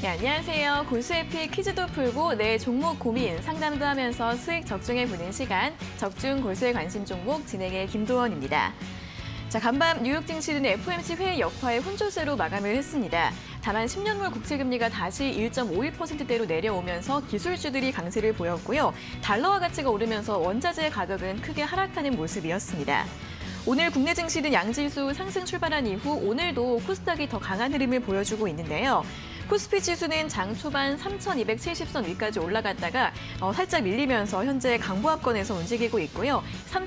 네, 안녕하세요. 고수에피 퀴즈도 풀고 내 종목 고민 상담도 하면서 수익 적중해보는 시간, 적중 고수의 관심 종목 진행의 김도원입니다. 자, 간밤 뉴욕 증시는 FOMC 회의 여파에 혼조세로 마감을 했습니다. 다만 10년물 국채금리가 다시 1.51%대로 내려오면서 기술주들이 강세를 보였고요. 달러화 가치가 오르면서 원자재 가격은 크게 하락하는 모습이었습니다. 오늘 국내 증시는 양지수 상승 출발한 이후 오늘도 코스닥이 더 강한 흐름을 보여주고 있는데요. 코스피 지수는 장 초반 3,270선 위까지 올라갔다가 살짝 밀리면서 현재 강보합권에서 움직이고 있고요.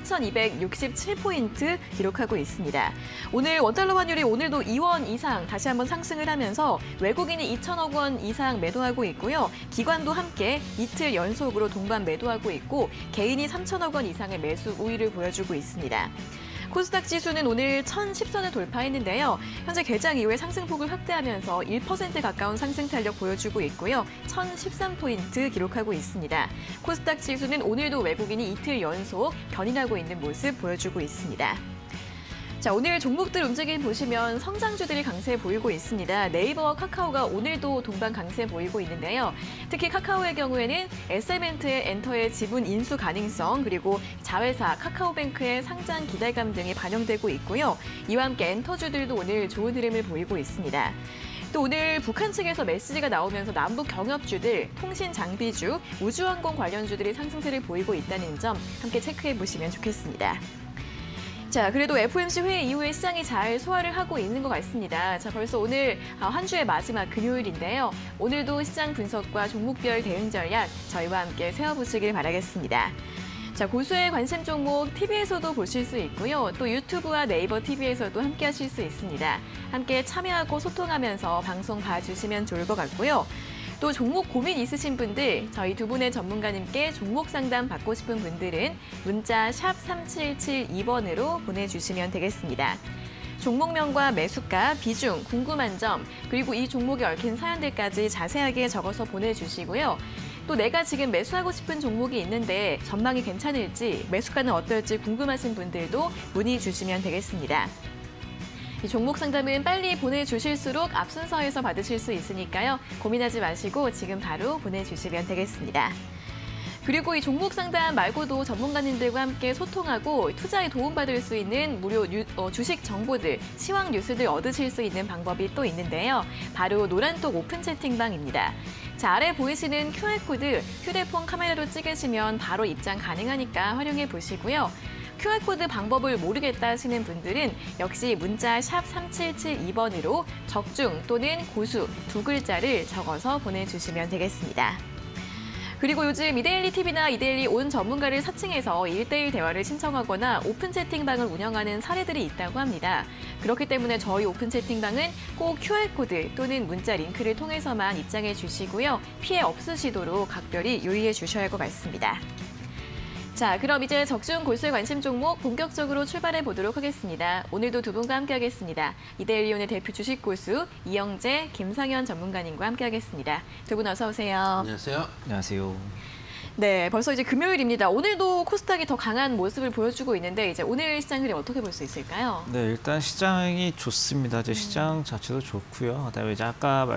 3,267포인트 기록하고 있습니다. 오늘 원달러 환율이 오늘도 2원 이상 다시 한번 상승을 하면서 외국인이 2천억 원 이상 매도하고 있고요. 기관도 함께 이틀 연속으로 동반 매도하고 있고 개인이 3천억 원 이상의 매수 우위를 보여주고 있습니다. 코스닥 지수는 오늘 1,010선을 돌파했는데요. 현재 개장 이후에 상승폭을 확대하면서 1% 가까운 상승 탄력 보여주고 있고요. 1,013포인트 기록하고 있습니다. 코스닥 지수는 오늘도 외국인이 이틀 연속 견인하고 있는 모습 보여주고 있습니다. 자, 오늘 종목들 움직임 보시면 성장주들이 강세 보이고 있습니다. 네이버와 카카오가 오늘도 동반 강세 보이고 있는데요. 특히 카카오의 경우에는 엔터의 지분 인수 가능성 그리고 자회사 카카오뱅크의 상장 기대감 등이 반영되고 있고요. 이와 함께 엔터주들도 오늘 좋은 흐름을 보이고 있습니다. 또 오늘 북한 측에서 메시지가 나오면서 남북 경협주들, 통신 장비주, 우주항공 관련주들이 상승세를 보이고 있다는 점 함께 체크해 보시면 좋겠습니다. 자, 그래도 FOMC 회의 이후에 시장이 잘 소화를 하고 있는 것 같습니다. 자, 벌써 오늘 한 주의 마지막 금요일인데요. 오늘도 시장 분석과 종목별 대응 전략 저희와 함께 세워보시길 바라겠습니다. 자, 고수의 관심 종목 TV에서도 보실 수 있고요. 또 유튜브와 네이버 TV에서도 함께 하실 수 있습니다. 함께 참여하고 소통하면서 방송 봐주시면 좋을 것 같고요. 또 종목 고민 있으신 분들, 저희 두 분의 전문가님께 종목 상담 받고 싶은 분들은 문자 샵 3772번으로 보내주시면 되겠습니다. 종목명과 매수가, 비중, 궁금한 점, 그리고 이 종목에 얽힌 사연들까지 자세하게 적어서 보내주시고요. 또 내가 지금 매수하고 싶은 종목이 있는데 전망이 괜찮을지, 매수가는 어떨지 궁금하신 분들도 문의 주시면 되겠습니다. 이 종목 상담은 빨리 보내주실수록 앞 순서에서 받으실 수 있으니까요. 고민하지 마시고 지금 바로 보내주시면 되겠습니다. 그리고 이 종목 상담 말고도 전문가님들과 함께 소통하고 투자에 도움받을 수 있는 무료 주식 정보들, 시황 뉴스들 얻으실 수 있는 방법이 또 있는데요. 바로 노란톡 오픈 채팅방입니다. 자, 아래 보이시는 QR코드 휴대폰 카메라로 찍으시면 바로 입장 가능하니까 활용해 보시고요. QR코드 방법을 모르겠다 하시는 분들은 역시 문자 샵 3772번으로 적중 또는 고수 두 글자를 적어서 보내주시면 되겠습니다. 그리고 요즘 이데일리 TV나 이데일리 온 전문가를 사칭해서 1대1 대화를 신청하거나 오픈 채팅방을 운영하는 사례들이 있다고 합니다. 그렇기 때문에 저희 오픈 채팅방은 꼭 QR코드 또는 문자 링크를 통해서만 입장해 주시고요. 피해 없으시도록 각별히 유의해 주셔야 할 것 같습니다. 자, 그럼 이제 적중 고수의 관심 종목 본격적으로 출발해 보도록 하겠습니다. 오늘도 두 분과 함께하겠습니다. 이데일리온의 대표 주식 고수 이영재, 김상현 전문가님과 함께하겠습니다. 두 분 어서 오세요. 안녕하세요. 안녕하세요. 네, 벌써 이제 금요일입니다. 오늘도 코스닥이 더 강한 모습을 보여주고 있는데 이제 오늘 시장 흐름 어떻게 볼 수 있을까요? 네, 일단 시장이 좋습니다. 이제 시장 자체도 좋고요. 그다음에 이제 아까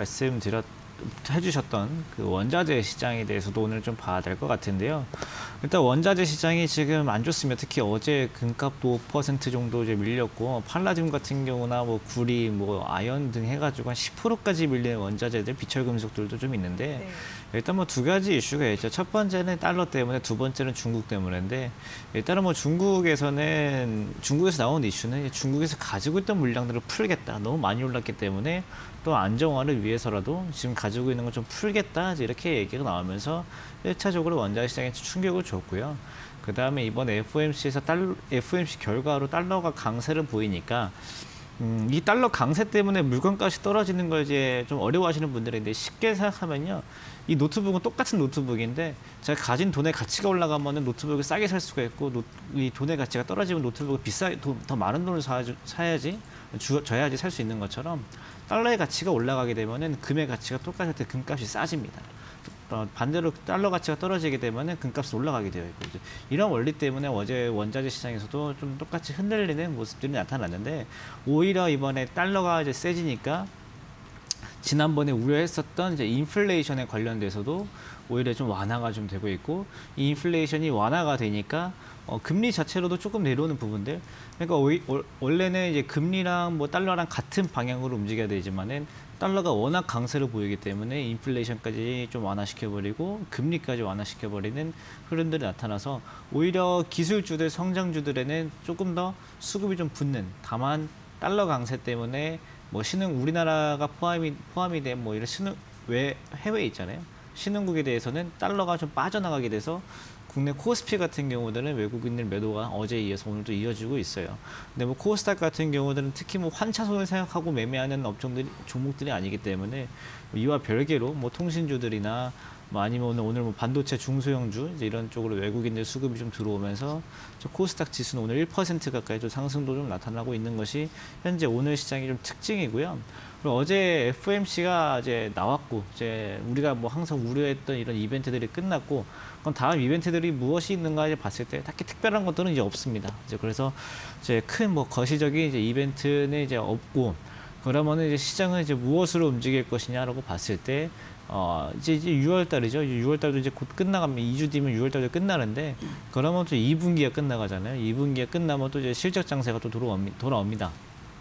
해주셨던 그 원자재 시장에 대해서도 오늘 좀 봐야 될 것 같은데요. 일단 원자재 시장이 지금 안 좋습니다. 특히 어제 금값도 5% 정도 이제 밀렸고 팔라듐 같은 경우나 뭐 구리, 뭐 아연 등 해가지고 한 10%까지 밀리는 원자재들, 비철 금속들도 좀 있는데 네. 일단 뭐 두 가지 이슈가 있죠. 첫 번째는 달러 때문에, 두 번째는 중국 때문인데 일단은 뭐 중국에서 나온 이슈는 중국에서 가지고 있던 물량들을 풀겠다. 너무 많이 올랐기 때문에 또 안정화를 위해서라도 지금 가지고 있는 걸 좀 풀겠다. 이렇게 얘기가 나오면서 1차적으로 원자재 시장에 충격을 줬고요. 그 다음에 이번 FOMC에서 FOMC 결과로 달러가 강세를 보이니까 이 달러 강세 때문에 물건값이 떨어지는 걸 이제 좀 어려워하시는 분들인데 쉽게 생각하면요. 이 노트북은 똑같은 노트북인데 제가 가진 돈의 가치가 올라가면 노트북을 싸게 살 수가 있고 이 돈의 가치가 떨어지면 노트북을 더 많은 돈을 줘야지 살 수 있는 것처럼 달러의 가치가 올라가게 되면 금의 가치가 똑같을 때 금값이 싸집니다. 반대로 달러 가치가 떨어지게 되면 금값이 올라가게 되어 있고 이런 원리 때문에 어제 원자재 시장에서도 좀 똑같이 흔들리는 모습들이 나타났는데 오히려 이번에 달러가 이제 세지니까 지난번에 우려했었던 이제 인플레이션에 관련돼서도 오히려 좀 완화가 좀 되고 있고, 이 인플레이션이 완화가 되니까 금리 자체로도 조금 내려오는 부분들. 그러니까 원래는 이제 금리랑 뭐 달러랑 같은 방향으로 움직여야 되지만은 달러가 워낙 강세로 보이기 때문에 인플레이션까지 좀 완화시켜버리고 금리까지 완화시켜버리는 흐름들이 나타나서 오히려 기술주들, 성장주들에는 조금 더 수급이 좀 붙는, 다만 달러 강세 때문에 뭐 우리나라가 포함이 된 뭐 이런 해외에 있잖아요. 신흥국에 대해서는 달러가 좀 빠져나가게 돼서 국내 코스피 같은 경우들은 외국인들 매도가 어제에 이어서 오늘도 이어지고 있어요. 근데 뭐 코스닥 같은 경우들은 특히 뭐 환차손을 생각하고 매매하는 종목들이 아니기 때문에 이와 별개로 뭐 통신주들이나 뭐 아니면 오늘 뭐 반도체 중소형주 이제 이런 쪽으로 외국인들 수급이 좀 들어오면서 코스닥 지수는 오늘 1% 가까이 좀 상승도 좀 나타나고 있는 것이 현재 오늘 시장의 좀 특징이고요. 그리고 어제 FOMC가 이제 나왔고, 이제 우리가 뭐 항상 우려했던 이런 이벤트들이 끝났고, 그럼 다음 이벤트들이 무엇이 있는가 이제 봤을 때 딱히 특별한 것들은 이제 없습니다. 이제 그래서 이제 큰 뭐 거시적인 이제 이벤트는 이제 없고, 그러면은 이제 시장은 이제 무엇으로 움직일 것이냐라고 봤을 때, 이제 6월 달이죠. 6월 달도 이제 곧 끝나가면 2주 뒤면 6월 달도 끝나는데, 그러면 또 2분기가 끝나가잖아요. 2분기가 끝나면 또 이제 실적 장세가 또 돌아옵니다.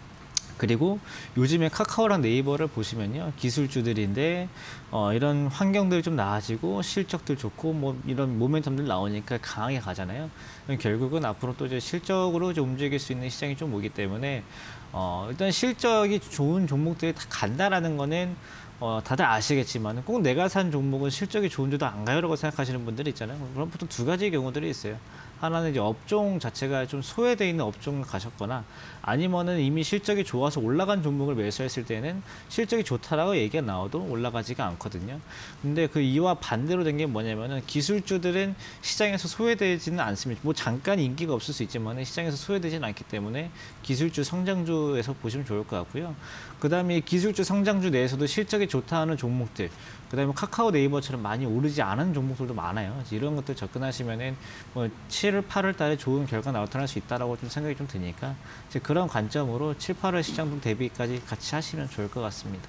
그리고 요즘에 카카오랑 네이버를 보시면요, 기술주들인데 이런 환경들이 좀 나아지고 실적들 좋고 뭐 이런 모멘텀들 나오니까 강하게 가잖아요. 결국은 앞으로 또 이제 실적으로 이제 움직일 수 있는 시장이 좀 오기 때문에 일단 실적이 좋은 종목들이 다 간다라는 거는 다들 아시겠지만 꼭 내가 산 종목은 실적이 좋은데도 안 가요라고 생각하시는 분들이 있잖아요. 그럼 보통 두 가지의 경우들이 있어요. 하나는 이제 업종 자체가 좀 소외되어 있는 업종을 가셨거나, 아니면은 이미 실적이 좋아서 올라간 종목을 매수했을 때는 실적이 좋다라고 얘기가 나와도 올라가지가 않거든요. 근데 그 이와 반대로 된 게 뭐냐면은 기술주들은 시장에서 소외되지는 않습니다. 뭐 잠깐 인기가 없을 수 있지만은 시장에서 소외되지는 않기 때문에 기술주, 성장주에서 보시면 좋을 것 같고요. 그 다음에 기술주, 성장주 내에서도 실적이 좋다 하는 종목들, 그 다음에 카카오, 네이버처럼 많이 오르지 않은 종목들도 많아요. 이런 것들 접근하시면은 뭐 7월, 8월 달에 좋은 결과 나타날 수 있다라고 좀 생각이 좀 드니까 이제 그런 관점으로 7, 8월 시장 대비까지 같이 하시면 좋을 것 같습니다.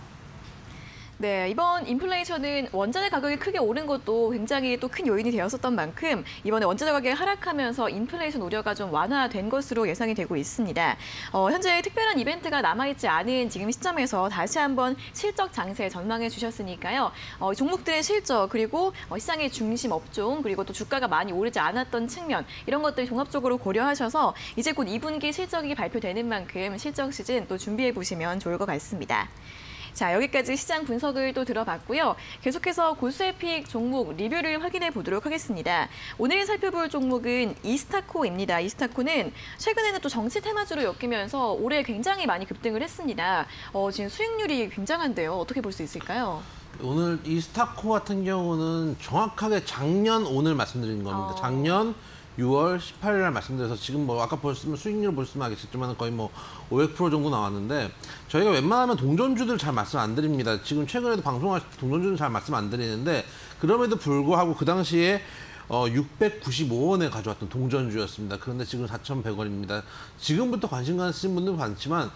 네, 이번 인플레이션은 원자재 가격이 크게 오른 것도 굉장히 또 큰 요인이 되었었던 만큼 이번에 원자재 가격이 하락하면서 인플레이션 우려가 좀 완화된 것으로 예상이 되고 있습니다. 현재 특별한 이벤트가 남아있지 않은 지금 시점에서 다시 한번 실적 장세 전망해 주셨으니까요. 종목들의 실적, 그리고 시장의 중심 업종, 그리고 또 주가가 많이 오르지 않았던 측면, 이런 것들 종합적으로 고려하셔서 이제 곧 2분기 실적이 발표되는 만큼 실적 시즌 또 준비해 보시면 좋을 것 같습니다. 자, 여기까지 시장 분석을 또 들어봤고요. 계속해서 고수의 픽 종목 리뷰를 확인해 보도록 하겠습니다. 오늘 살펴볼 종목은 이스타코입니다. 이스타코는 최근에는 또 정치 테마주로 엮이면서 올해 굉장히 많이 급등을 했습니다. 지금 수익률이 굉장한데요. 어떻게 볼 수 있을까요? 오늘 이스타코 같은 경우는 정확하게 작년 오늘 말씀드린 겁니다. 작년 6월 18일 날 말씀드려서 지금 뭐 아까 보셨으면 수익률 보셨으면 알겠지만 거의 뭐 500% 정도 나왔는데, 저희가 웬만하면 동전주들 잘 말씀 안 드립니다. 지금 최근에도 방송할 때 동전주는 잘 말씀 안 드리는데, 그럼에도 불구하고 그 당시에 695원에 가져왔던 동전주였습니다. 그런데 지금 4,100원입니다. 지금부터 관심 가지신 분들은 많지만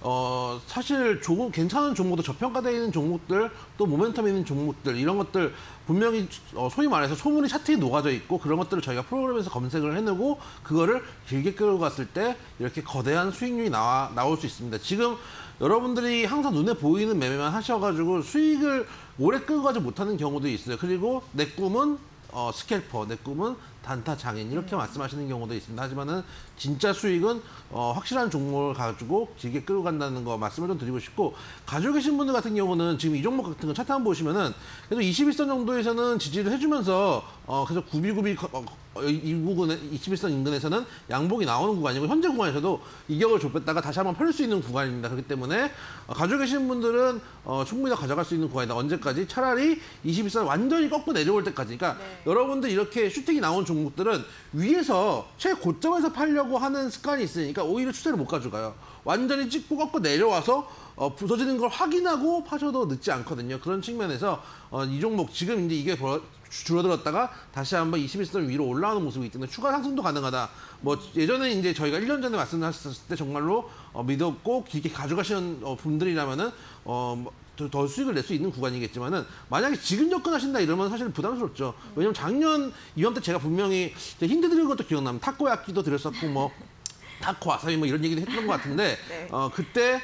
사실 괜찮은 종목도 저평가되어 있는 종목들, 또 모멘텀 있는 종목들, 이런 것들 분명히 소위 말해서 소문이 차트에 녹아져 있고, 그런 것들을 저희가 프로그램에서 검색을 해내고 그거를 길게 끌고 갔을 때 이렇게 거대한 수익률이 나올 수 있습니다. 지금 여러분들이 항상 눈에 보이는 매매만 하셔가지고 수익을 오래 끌고 가지 못하는 경우도 있어요. 그리고 내 꿈은 스캘퍼, 내 꿈은 단타 장인, 이렇게 말씀하시는 경우도 있습니다. 하지만은 진짜 수익은 확실한 종목을 가지고 길게 끌고 간다는 거 말씀을 좀 드리고 싶고, 가지고 계신 분들 같은 경우는 지금 이 종목 같은 거 차트 한번 보시면은 그래도 21선 정도에서는 지지를 해주면서 그래서 구비구비 이 부분에 21선 인근에서는 양봉이 나오는 구간이고, 현재 구간에서도 이격을 좁혔다가 다시 한번 펼 수 있는 구간입니다. 그렇기 때문에 가지고 계신 분들은 충분히 다 가져갈 수 있는 구간이다. 언제까지? 차라리 21선 완전히 꺾고 내려올 때까지. 그러니까 여러분들 이렇게 슈팅이 나온 종목들은 위에서 최고점에서 팔려고 하는 습관이 있으니까 오히려 추세를 못 가져가요. 완전히 찍고 꺾고 내려와서 부서지는 걸 확인하고 파셔도 늦지 않거든요. 그런 측면에서 이 종목 지금 이제 이게 줄어들었다가 다시 한번 21선 위로 올라오는 모습이 있기 때문에 추가 상승도 가능하다. 뭐 예전에 이제 저희가 1년 전에 말씀하셨을 때 정말로 믿었고 길게 가져가시는 분들이라면은 더 수익을 낼 수 있는 구간이겠지만은 만약에 지금 접근하신다 이러면 사실 부담스럽죠. 왜냐면 작년 이맘때 제가 분명히 힌트 드린 것도 기억납니다. 타코야끼도 드렸었고 뭐 타코 와사비 뭐 이런 얘기도 했던 것 같은데 네. 그때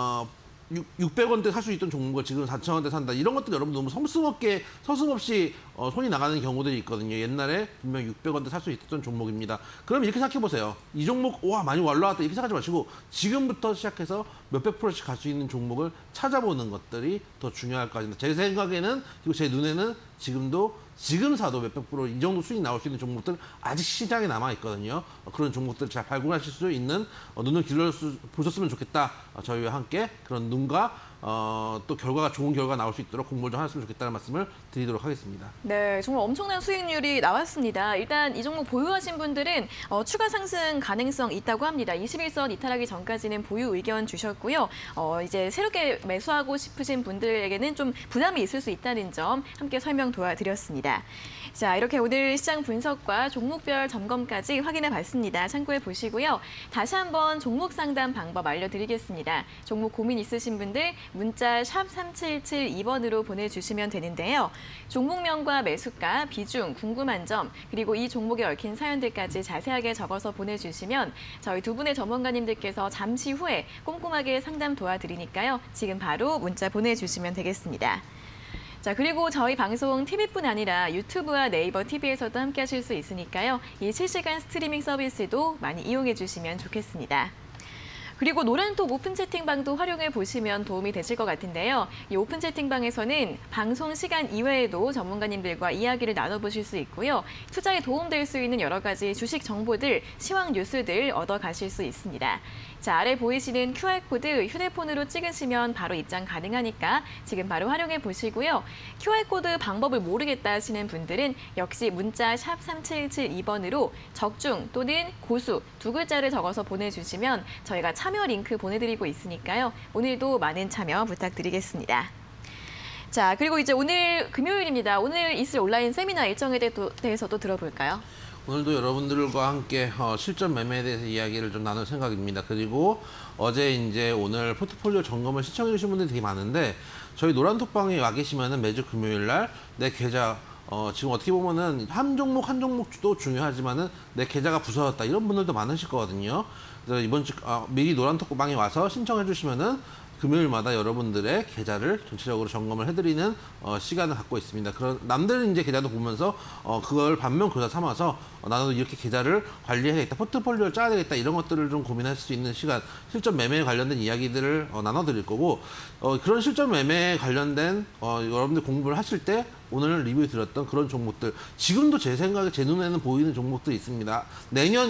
600원대 살 수 있던 종목을 지금 4,000원대 산다. 이런 것들 여러분 너무 서슴없이 손이 나가는 경우들이 있거든요. 옛날에 분명 600원대 살 수 있었던 종목입니다. 그럼 이렇게 생각해 보세요. 이 종목 와 많이 올라왔다 이렇게 생각하지 마시고 지금부터 시작해서 몇백 프로씩 갈 수 있는 종목을 찾아보는 것들이 더 중요할 것 같습니다. 제 생각에는 그리고 제 눈에는 지금 사도 몇백 프로 이 정도 수익 나올 수 있는 종목들 아직 시장에 남아 있거든요. 그런 종목들 잘 발굴하실 수 있는 눈을 길러 보셨으면 좋겠다. 저희와 함께 그런 눈과 또 좋은 결과가 나올 수 있도록 공부를 좀 하셨으면 좋겠다는 말씀을 드리도록 하겠습니다. 네, 정말 엄청난 수익률이 나왔습니다. 일단 이 종목 보유하신 분들은 추가 상승 가능성 있다고 합니다. 21선 이탈하기 전까지는 보유 의견 주셨고요. 이제 새롭게 매수하고 싶으신 분들에게는 좀 부담이 있을 수 있다는 점 함께 설명 도와드렸습니다. 자, 이렇게 오늘 시장 분석과 종목별 점검까지 확인해 봤습니다. 참고해 보시고요. 다시 한번 종목 상담 방법 알려드리겠습니다. 종목 고민 있으신 분들 문자 샵 3772번으로 보내주시면 되는데요. 종목명과 매수가, 비중, 궁금한 점, 그리고 이 종목에 얽힌 사연들까지 자세하게 적어서 보내주시면 저희 두 분의 전문가님들께서 잠시 후에 꼼꼼하게 상담 도와드리니까요. 지금 바로 문자 보내주시면 되겠습니다. 자, 그리고 저희 방송 TV뿐 아니라 유튜브와 네이버 TV에서도 함께 하실 수 있으니까요. 이 실시간 스트리밍 서비스도 많이 이용해 주시면 좋겠습니다. 그리고 노란톡 오픈 채팅방도 활용해 보시면 도움이 되실 것 같은데요. 이 오픈 채팅방에서는 방송 시간 이외에도 전문가님들과 이야기를 나눠보실 수 있고요. 투자에 도움될 수 있는 여러 가지 주식 정보들, 시황 뉴스들 얻어가실 수 있습니다. 자, 아래 보이시는 QR코드 휴대폰으로 찍으시면 바로 입장 가능하니까 지금 바로 활용해 보시고요. QR코드 방법을 모르겠다 하시는 분들은 역시 문자 샵 3772번으로 적중 또는 고수 두 글자를 적어서 보내주시면 저희가 참여 링크 보내드리고 있으니까요. 오늘도 많은 참여 부탁드리겠습니다. 자, 그리고 이제 오늘 금요일입니다. 오늘 있을 온라인 세미나 일정에 대해서도 들어볼까요? 오늘도 여러분들과 함께 실전 매매에 대해서 이야기를 좀 나눌 생각입니다. 그리고 어제 이제 오늘 포트폴리오 점검을 시청해 주신 분들이 되게 많은데 저희 노란톡방에 와 계시면은 매주 금요일 날 내 계좌 지금 어떻게 보면은 한 종목도 중요하지만은 내 계좌가 부서졌다 이런 분들도 많으실 거거든요. 그래서 이번 주 미리 노란톡방에 와서 신청해 주시면은 금요일마다 여러분들의 계좌를 전체적으로 점검을 해드리는 시간을 갖고 있습니다. 그런 남들은 이제 계좌도 보면서 그걸 반면 교사 삼아서 나도 이렇게 계좌를 관리해야겠다, 포트폴리오를 짜야 되겠다 이런 것들을 좀 고민할 수 있는 시간, 실전 매매에 관련된 이야기들을 나눠드릴 거고 그런 실전 매매에 관련된 여러분들 공부를 하실 때 오늘 리뷰 드렸던 그런 종목들 지금도 제 생각에 제 눈에는 보이는 종목들이 있습니다. 내년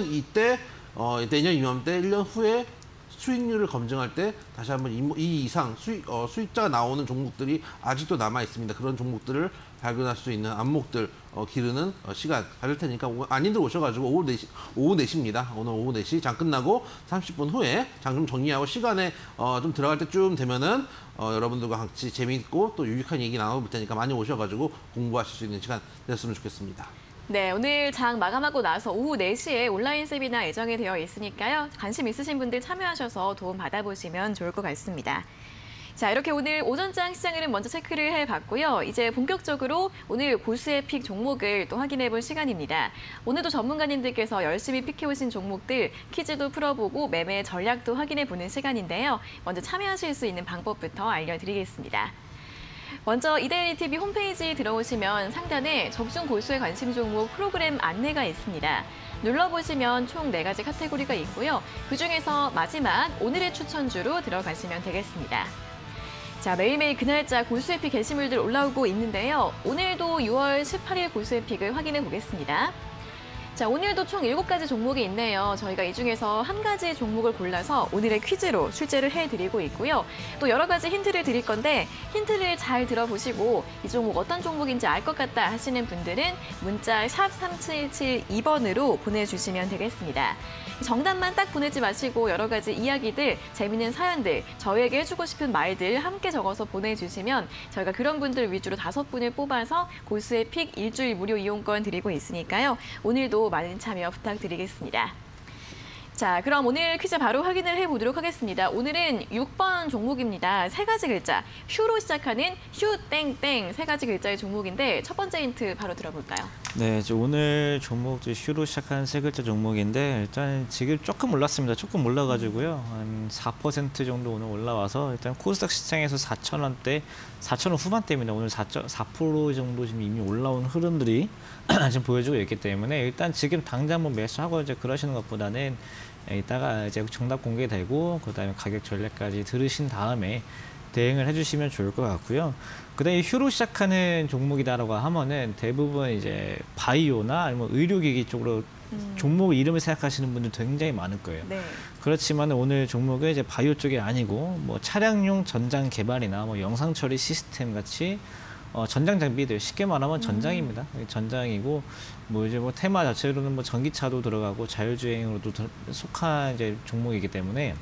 이맘때 1년 후에 수익률을 검증할 때 다시 한번 이 이상 수익자가 나오는 종목들이 아직도 남아 있습니다. 그런 종목들을 발견할 수 있는 안목들 기르는 시간 가질 테니까 안인들 오셔가지고 오후 4시입니다. 오늘 오후 4시 장 끝나고 30분 후에 장 좀 정리하고 시간에 좀 들어갈 때쯤 되면은 여러분들과 같이 재미있고 또 유익한 얘기 나눠볼 테니까 많이 오셔가지고 공부하실 수 있는 시간 됐으면 좋겠습니다. 네, 오늘 장 마감하고 나서 오후 4시에 온라인 세미나 예정이 되어 있으니까요. 관심 있으신 분들 참여하셔서 도움 받아보시면 좋을 것 같습니다. 자, 이렇게 오늘 오전장 시장을 먼저 체크를 해봤고요. 이제 본격적으로 오늘 고수의 픽 종목을 또 확인해볼 시간입니다. 오늘도 전문가님들께서 열심히 픽해오신 종목들 퀴즈도 풀어보고 매매 전략도 확인해보는 시간인데요. 먼저 참여하실 수 있는 방법부터 알려드리겠습니다. 먼저 이데일리 TV 홈페이지 들어오시면 상단에 적중 고수에 관심 종목 프로그램 안내가 있습니다. 눌러보시면 총 4가지 카테고리가 있고요. 그중에서 마지막 오늘의 추천주로 들어가시면 되겠습니다. 자, 매일매일 그날짜 고수의 픽 게시물들 올라오고 있는데요. 오늘도 6월 18일 고수의 픽을 확인해 보겠습니다. 자, 오늘도 총 7가지 종목이 있네요. 저희가 이 중에서 한 가지 종목을 골라서 오늘의 퀴즈로 출제를 해드리고 있고요. 또 여러 가지 힌트를 드릴 건데 힌트를 잘 들어보시고 이 종목 어떤 종목인지 알 것 같다 하시는 분들은 문자 샵 3772번으로 보내주시면 되겠습니다. 정답만 딱 보내지 마시고 여러 가지 이야기들, 재미있는 사연들, 저희에게 해주고 싶은 말들 함께 적어서 보내주시면 저희가 그런 분들 위주로 5분을 뽑아서 고수의 픽 일주일 무료 이용권 드리고 있으니까요. 오늘도 많은 참여 부탁드리겠습니다. 자, 그럼 오늘 퀴즈 바로 확인을 해보도록 하겠습니다. 오늘은 6번 종목입니다. 세 가지 글자, 휴로 시작하는 휴땡땡 세 가지 글자의 종목인데 첫 번째 힌트 바로 들어볼까요? 네, 이제 오늘 종목 휴로 시작하는 세 글자 종목인데 일단 지금 조금 올랐습니다. 조금 올라가지고요. 한 4% 정도 오늘 올라와서 일단 코스닥 시장에서 4,000원대, 4,000원 후반대입니다. 오늘 4% 정도 지금 이미 올라온 흐름들이 지금 보여주고 있기 때문에 일단 지금 당장 뭐 매수하고 이제 그러시는 것보다는 이따가 이제 정답 공개되고 그다음에 가격 전략까지 들으신 다음에 대응을 해주시면 좋을 것 같고요. 그다음에 휴로 시작하는 종목이다라고 하면은 대부분 이제 바이오나 아니면 의료기기 쪽으로 종목 이름을 생각하시는 분들 굉장히 많을 거예요. 네. 그렇지만 오늘 종목은 이제 바이오 쪽이 아니고 뭐 차량용 전장 개발이나 뭐 영상 처리 시스템 같이 전장 장비들 쉽게 말하면 전장입니다. 전장이고 뭐 이제 뭐 테마 자체로는 뭐 전기차도 들어가고 자율주행으로도 속한 이제 종목이기 때문에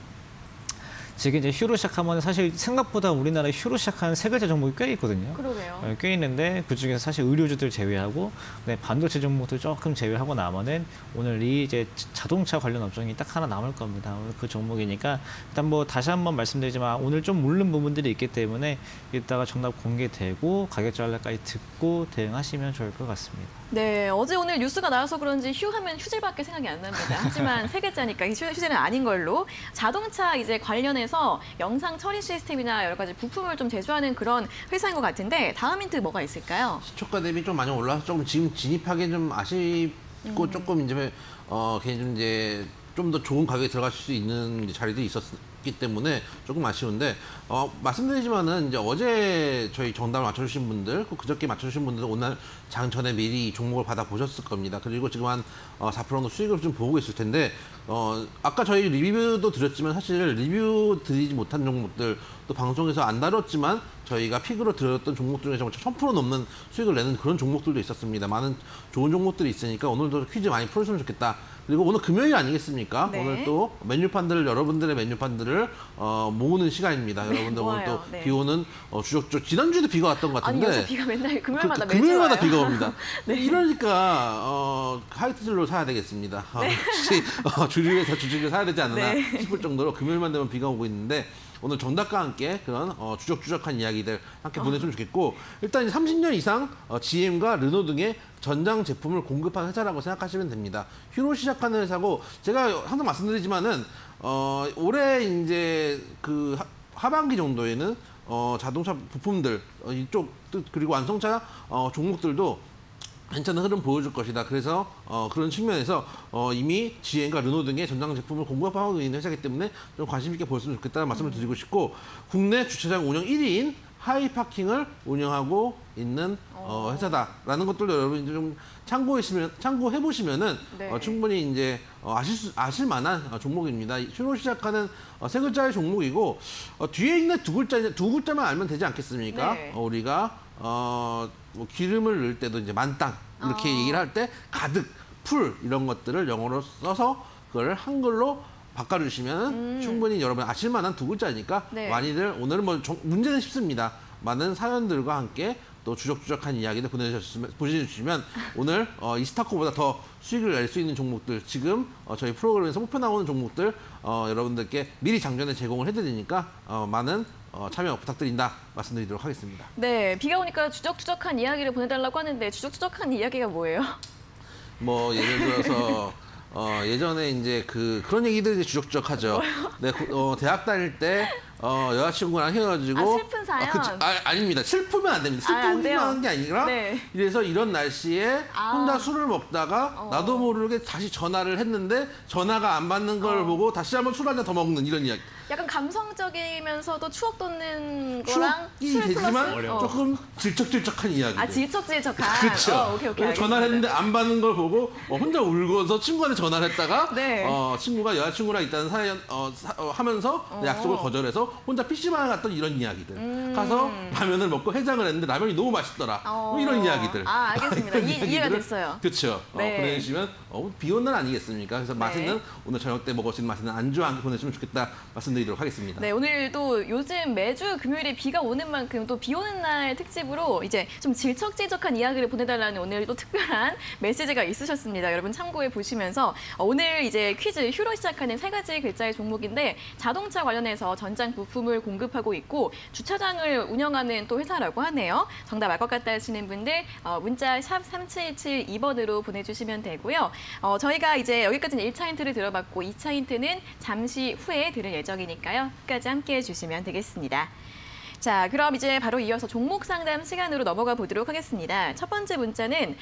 지금 이제 휴로 시작하면 사실 생각보다 우리나라에 휴로 시작하는 세 글자 종목이 꽤 있거든요. 그러게요. 꽤 있는데 그 중에서 사실 의료주들 제외하고 반도체 종목들 조금 제외하고 나면은 오늘 이 이제 자동차 관련 업종이 딱 하나 남을 겁니다. 오늘 그 종목이니까 일단 뭐 다시 한번 말씀드리지만 오늘 좀 모르는 부분들이 있기 때문에 이따가 정답 공개되고 가격 전략까지 듣고 대응하시면 좋을 것 같습니다. 네, 어제 오늘 뉴스가 나와서 그런지 휴하면 휴질밖에 생각이 안 납니다. 하지만 세 글자니까 휴질은 아닌 걸로 자동차 이제 관련해서 영상 처리 시스템이나 여러 가지 부품을 좀 제조하는 그런 회사인 것 같은데 다음 힌트 뭐가 있을까요? 시초가 대비 좀 많이 올라서 조금 지금 진입하기 좀 아쉽고 조금 이제 괜히 좀 이제 좀 더 좋은 가격에 들어갈 수 있는 자리도 있었기 때문에 조금 아쉬운데 말씀드리지만은 이제 어제 저희 정답을 맞춰주신 분들 그저께 맞춰주신 분들은 오늘 장 전에 미리 종목을 받아 보셨을 겁니다. 그리고 지금 한 4% 정도 수익을 좀 보고 있을 텐데 아까 저희 리뷰도 드렸지만 사실 리뷰 드리지 못한 종목들 또 방송에서 안 다뤘지만 저희가 픽으로 들었던 종목 중에서 1000% 넘는 수익을 내는 그런 종목들도 있었습니다. 많은 좋은 종목들이 있으니까 오늘도 퀴즈 많이 풀었으면 좋겠다. 그리고 오늘 금요일 아니겠습니까? 네. 오늘 또 메뉴판들을 여러분들의 메뉴판들을 모으는 시간입니다. 여러분들 오늘 또 네. 비 오는 주적주적 지난주에도 비가 왔던 것 아니, 같은데 요새 비가 맨날 금요일마다 매주 금요일마다 와요. 비가 옵니다. 네. 이러니까 하이트질로 사야 되겠습니다. 혹시 주류에서 주식을 사야 되지 않나 네. 싶을 정도로 금요일만 되면 비가 오고 있는데 오늘 정답과 함께 그런 주적주적한 이야기들 함께 보내주면 좋겠고 일단 30년 이상 GM과 르노 등의 전장 제품을 공급한 회사라고 생각하시면 됩니다. 휴로 시작하는 회사고 제가 항상 말씀드리지만은 올해 이제 그 하반기 정도에는 자동차 부품들 이쪽 그리고 완성차 종목들도 괜찮은 흐름 보여줄 것이다. 그래서 그런 측면에서 이미 GM과 르노 등의 전장 제품을 공급하고 있는 회사이기 때문에 좀 관심 있게 보였으면 좋겠다는 말씀을 드리고 싶고 국내 주차장 운영 1위인 하이파킹을 운영하고 있는 회사다라는 것들도 여러분이 좀 참고해 보시면은 네. 충분히 이제 아실 만한 종목입니다. 휴로 시작하는 세 글자의 종목이고 뒤에 있는 두 글자만 알면 되지 않겠습니까? 네. 우리가 뭐 기름을 넣을 때도 이제 만땅 이렇게 얘기를 할 때 가득, 풀 이런 것들을 영어로 써서 그걸 한글로 바꿔주시면 충분히 여러분 아실만한 두 글자니까 네. 많이들 오늘은 뭐 문제는 쉽습니다. 많은 사연들과 함께 또 주적주적한 이야기들 보내주시면 오늘 이스타코보다 더 수익을 낼 수 있는 종목들 지금 저희 프로그램에서 목표 나오는 종목들 여러분들께 미리 장전에 제공을 해드리니까 많은 참여 부탁드린다 말씀드리도록 하겠습니다. 네, 비가 오니까 주적주적한 이야기를 보내달라고 하는데 주적주적한 이야기가 뭐예요? 뭐 예를 들어서 예전에 이제 그런 얘기들이 주적주적하죠. 네, 대학 다닐 때 여자친구랑 헤어지고 슬픈 사연? 아닙니다. 슬프면 안 됩니다. 안 슬프기만 돼요. 하는 게 아니라 네. 이래서 이런 날씨에 혼자 술을 먹다가 나도 모르게 다시 전화를 했는데 전화가 안 받는 걸 보고 다시 한번 술 한 잔 더 먹는 이런 이야기. 약간 감성적이면서도 추억 돋는 거랑 추억이 술 되지만 플러스 조금 질척질척한 이야기. 질척질척한. 그렇죠. 오케이, 전화를 알겠습니다. 했는데 안 받는 걸 보고 혼자 울고서 친구한테 전화를 했다가 네. 친구가 여자친구랑 있다는 사연 하면서 약속을 거절해서 혼자 PC방에 갔던 이런 이야기들. 가서 라면을 먹고 해장을 했는데 라면이 너무 맛있더라. 뭐 이런 이야기들. 알겠습니다. 이런 이해가 이야기들을 됐어요. 그렇죠. 네. 보내주시면 비 온 날 아니겠습니까? 그래서 맛있는 오늘 저녁 때 먹을 수 있는 맛있는 안주와 함께 보내주시면 좋겠다 말씀드리고 말씀드리도록 하겠습니다. 네, 오늘도 요즘 매주 금요일에 비가 오는 만큼 또 비 오는 날 특집으로 이제 좀 질척질척한 이야기를 보내달라는 오늘 또 특별한 메시지가 있으셨습니다. 여러분 참고해 보시면서 오늘 이제 퀴즈 휴로 시작하는 3가지 글자의 종목인데 자동차 관련해서 전장 부품을 공급하고 있고 주차장을 운영하는 또 회사라고 하네요. 정답 알 것 같다 하시는 분들 문자 샵 3772번으로 보내주시면 되고요. 저희가 이제 여기까지는 1차 힌트를 들어봤고 2차 힌트는 잠시 후에 들을 예정이니까요. 끝까지 함께해 주시면 되겠습니다. 자, 그럼 이제 바로 이어서 종목 상담 시간으로 넘어가 보도록 하겠습니다. 첫 번째 문자는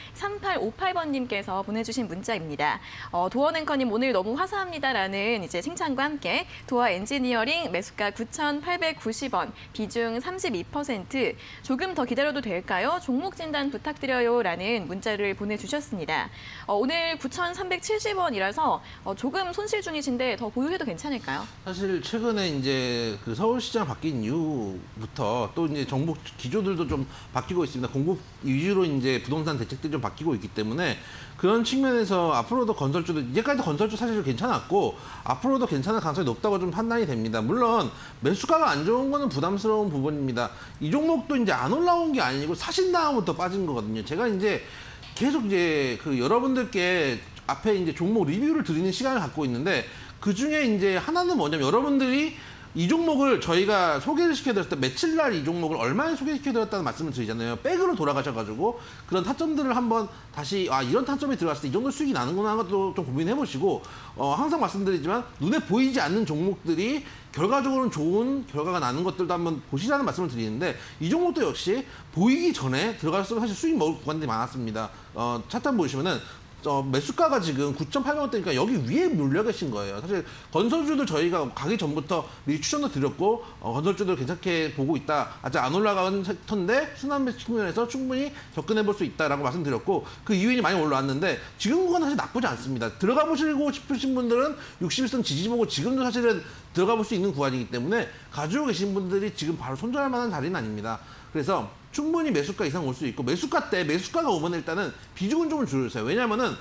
3858번님께서 보내주신 문자입니다. 도어 앵커님 오늘 너무 화사합니다라는 이제 칭찬과 함께 도어 엔지니어링 매수가 9,890원, 비중 32%, 조금 더 기다려도 될까요? 종목 진단 부탁드려요라는 문자를 보내주셨습니다. 오늘 9,370원이라서 조금 손실 중이신데 더 보유해도 괜찮을까요? 사실 최근에 이제 그 서울시장 바뀐 이후부터 또 이제 정부 기조들도 좀 바뀌고 있습니다. 공급 위주로 이제 부동산 대책들이 좀 바뀌고 있기 때문에 그런 측면에서 앞으로도 건설주도 이제까지도 건설주 사실 괜찮았고 앞으로도 괜찮을 가능성이 높다고 좀 판단이 됩니다. 물론 매수가가 안 좋은 거는 부담스러운 부분입니다. 이 종목도 이제 안 올라온 게 아니고 사신 다음부터 빠진 거거든요. 제가 이제 계속 이제 그 여러분들께 앞에 이제 종목 리뷰를 드리는 시간을 갖고 있는데 그 중에 이제 하나는 뭐냐면 여러분들이 이 종목을 저희가 소개를 시켜드렸을 때 며칠 날 이 종목을 얼마에 소개시켜드렸다는 말씀을 드리잖아요. 백으로 돌아가셔가지고 그런 타점들을 한번 다시 이런 타점이 들어갔을 때 이 정도 수익이 나는구나 하는 것도 좀 고민해보시고 항상 말씀드리지만 눈에 보이지 않는 종목들이 결과적으로는 좋은 결과가 나는 것들도 한번 보시라는 말씀을 드리는데 이 종목도 역시 보이기 전에 들어갈수록 사실 수익 먹을 구간들이 많았습니다. 차트 한번 보시면은 매수가가 지금 9,800원대니까 여기 위에 몰려 계신 거예요. 사실 건설주들 저희가 가기 전부터 미리 추천도 드렸고 건설주들 괜찮게 보고 있다. 아직 안 올라가는 섹터인데 순환매 측면에서 충분히 접근해 볼 수 있다라고 말씀드렸고 그 이후에 많이 올라왔는데 지금 구간은 사실 나쁘지 않습니다. 들어가 보시고 싶으신 분들은 61선 지지 보고 지금도 사실은 들어가 볼 수 있는 구간이기 때문에 가지고 계신 분들이 지금 바로 손절할 만한 자리는 아닙니다. 그래서 충분히 매수가 이상 올 수 있고 매수가 때 매수가가 오면 일단은 비중은 좀 줄여주세요. 왜냐하면은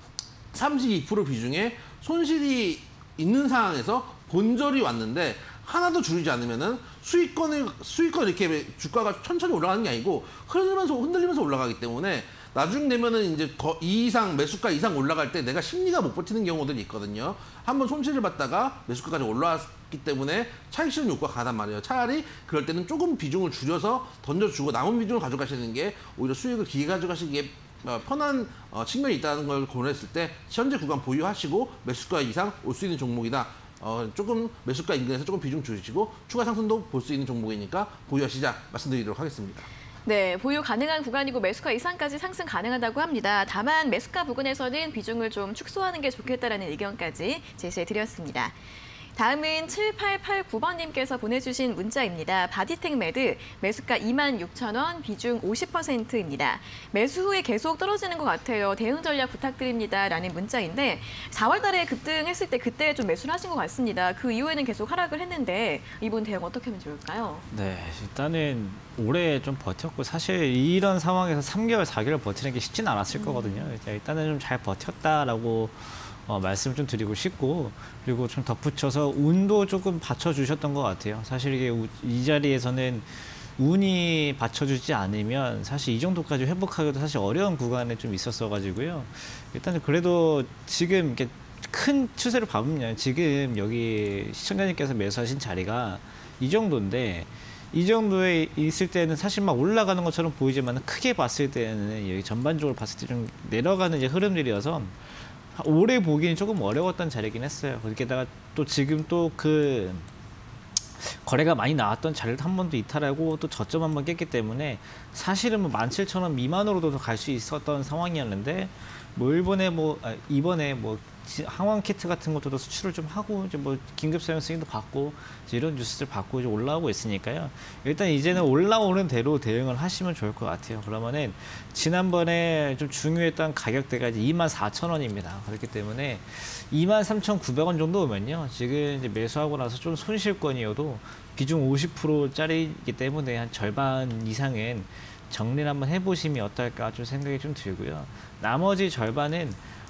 32% 비중에 손실이 있는 상황에서 본절이 왔는데 하나도 줄이지 않으면은 수익권 이렇게 주가가 천천히 올라가는 게 아니고 흔들리면서 올라가기 때문에 나중 되면은 이제 이 이상 매수가 이상 올라갈 때 내가 심리가 못 버티는 경우들이 있거든요. 한번 손실을 봤다가 매수가까지 올라왔기 때문에 차익 실현 욕구가 강하단 말이에요. 차라리 그럴 때는 조금 비중을 줄여서 던져주고 남은 비중을 가져가시는 게 오히려 수익을 길게 가져가시기에 편한 측면이 있다는 걸 고려했을 때 현재 구간 보유하시고 매수가 이상 올 수 있는 종목이다. 조금 매수가 인근에서 조금 비중 줄이시고 추가 상승도 볼 수 있는 종목이니까 보유하시자 말씀드리도록 하겠습니다. 네, 보유 가능한 구간이고 매수가 이상까지 상승 가능하다고 합니다. 다만 매수가 부근에서는 비중을 좀 축소하는 게 좋겠다라는 의견까지 제시해드렸습니다. 다음은 7889번님께서 보내주신 문자입니다. 바디텍 매드 매수가 26,000원, 비중 50%입니다. 매수 후에 계속 떨어지는 것 같아요. 대응 전략 부탁드립니다. 라는 문자인데 4월 달에 급등했을 때 그때 좀 매수를 하신 것 같습니다. 그 이후에는 계속 하락을 했는데 이번 대응 어떻게 하면 좋을까요? 네, 일단은 올해 좀 버텼고 사실 이런 상황에서 3개월, 4개월 버티는 게 쉽진 않았을 거거든요. 일단은 좀 잘 버텼다라고 말씀을 좀 드리고 싶고 그리고 좀 덧붙여서 운도 조금 받쳐주셨던 것 같아요. 사실 이게 이 자리에서는 운이 받쳐주지 않으면 사실 이 정도까지 회복하기도 사실 어려운 구간에 좀 있었어가지고요. 일단은 그래도 지금 이렇게 큰 추세를 봐보면 지금 여기 시청자님께서 매수하신 자리가 이 정도인데 이 정도에 있을 때는 사실 막 올라가는 것처럼 보이지만 크게 봤을 때는 여기 전반적으로 봤을 때 좀 내려가는 이제 흐름들이어서 오래 보기는 조금 어려웠던 자리긴 했어요. 거기다가 또 지금 또 그 거래가 많이 나왔던 자리를 한 번 더 이탈하고 또 저점 한 번 깼기 때문에 사실은 뭐 17,000원 미만으로도 갈 수 있었던 상황이었는데 뭐 이번에 뭐 항원 키트 같은 것도 수출을 좀 하고 이제 뭐 긴급 사용 승인도 받고 이제 이런 뉴스들 받고 이제 올라오고 있으니까요. 일단 이제는 올라오는 대로 대응을 하시면 좋을 것 같아요. 그러면은 지난번에 좀 중요했던 가격대가 이제 24,000원입니다. 그렇기 때문에 23,900원 정도 오면요. 지금 이제 매수하고 나서 좀 손실권이어도 비중 50%짜리이기 때문에 한 절반 이상은 정리를 한번 해보시면 어떨까 좀 생각이 좀 들고요. 나머지 절반은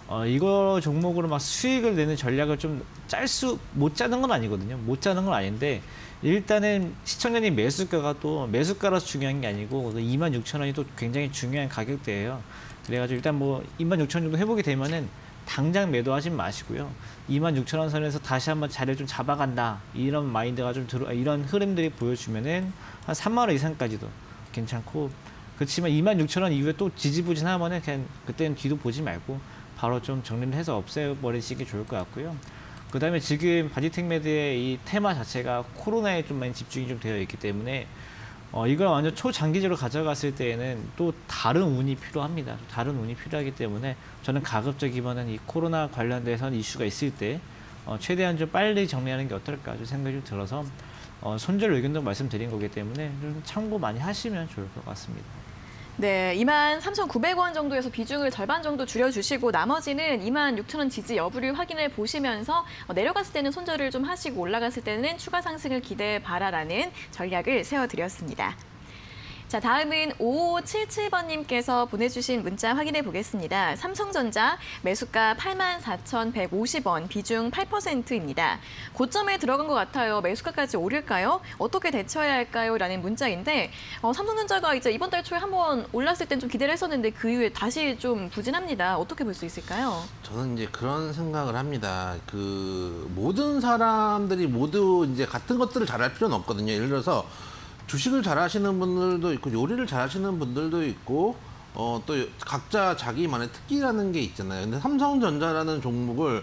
이거 종목으로 막 수익을 내는 전략을 좀 못 짜는 건 아니거든요. 못 짜는 건 아닌데 일단은 시청자님 매수가가 또 매수가라서 중요한 게 아니고 26,000원이 또 굉장히 중요한 가격대예요. 그래가지고 일단 뭐 26,000원 정도 회복이 되면은 당장 매도하진 마시고요. 26,000원 선에서 다시 한번 자리를 좀 잡아간다. 이런 마인드가 좀 이런 흐름들이 보여주면은 한 3만 원 이상까지도 괜찮고, 그렇지만 26,000원 이후에 또 지지부진하면은 그냥 그때는 뒤도 보지 말고 바로 좀 정리를 해서 없애버리시기 좋을 것 같고요. 그 다음에 지금 바디텍메드의 이 테마 자체가 코로나에 좀 많이 집중이 좀 되어 있기 때문에 이걸 완전 초장기적으로 가져갔을 때에는 또 다른 운이 필요합니다. 다른 운이 필요하기 때문에 저는 가급적이면은 이 코로나 관련돼서 이슈가 있을 때 최대한 좀 빨리 정리하는 게 어떨까 좀 생각이 좀 들어서 손절 의견도 말씀드린 거기 때문에 좀 참고 많이 하시면 좋을 것 같습니다. 네, 23,900원 정도에서 비중을 절반 정도 줄여주시고 나머지는 26,000원 지지 여부를 확인해 보시면서 내려갔을 때는 손절을 좀 하시고 올라갔을 때는 추가 상승을 기대해 봐라라는 전략을 세워드렸습니다. 자, 다음은 5577번님께서 보내주신 문자 확인해 보겠습니다. 삼성전자 매수가 84,150원, 비중 8%입니다. 고점에 들어간 것 같아요. 매수가까지 오를까요? 어떻게 대처해야 할까요? 라는 문자인데 삼성전자가 이제 이번 달 초에 한번 올랐을 땐 좀 기대를 했었는데 그 이후에 다시 좀 부진합니다. 어떻게 볼 수 있을까요? 저는 이제 그런 생각을 합니다. 그 모든 사람들이 모두 이제 같은 것들을 잘할 필요는 없거든요. 예를 들어서 주식을 잘하시는 분들도 있고 요리를 잘하시는 분들도 있고 또 각자 자기만의 특기라는 게 있잖아요. 근데 삼성전자라는 종목을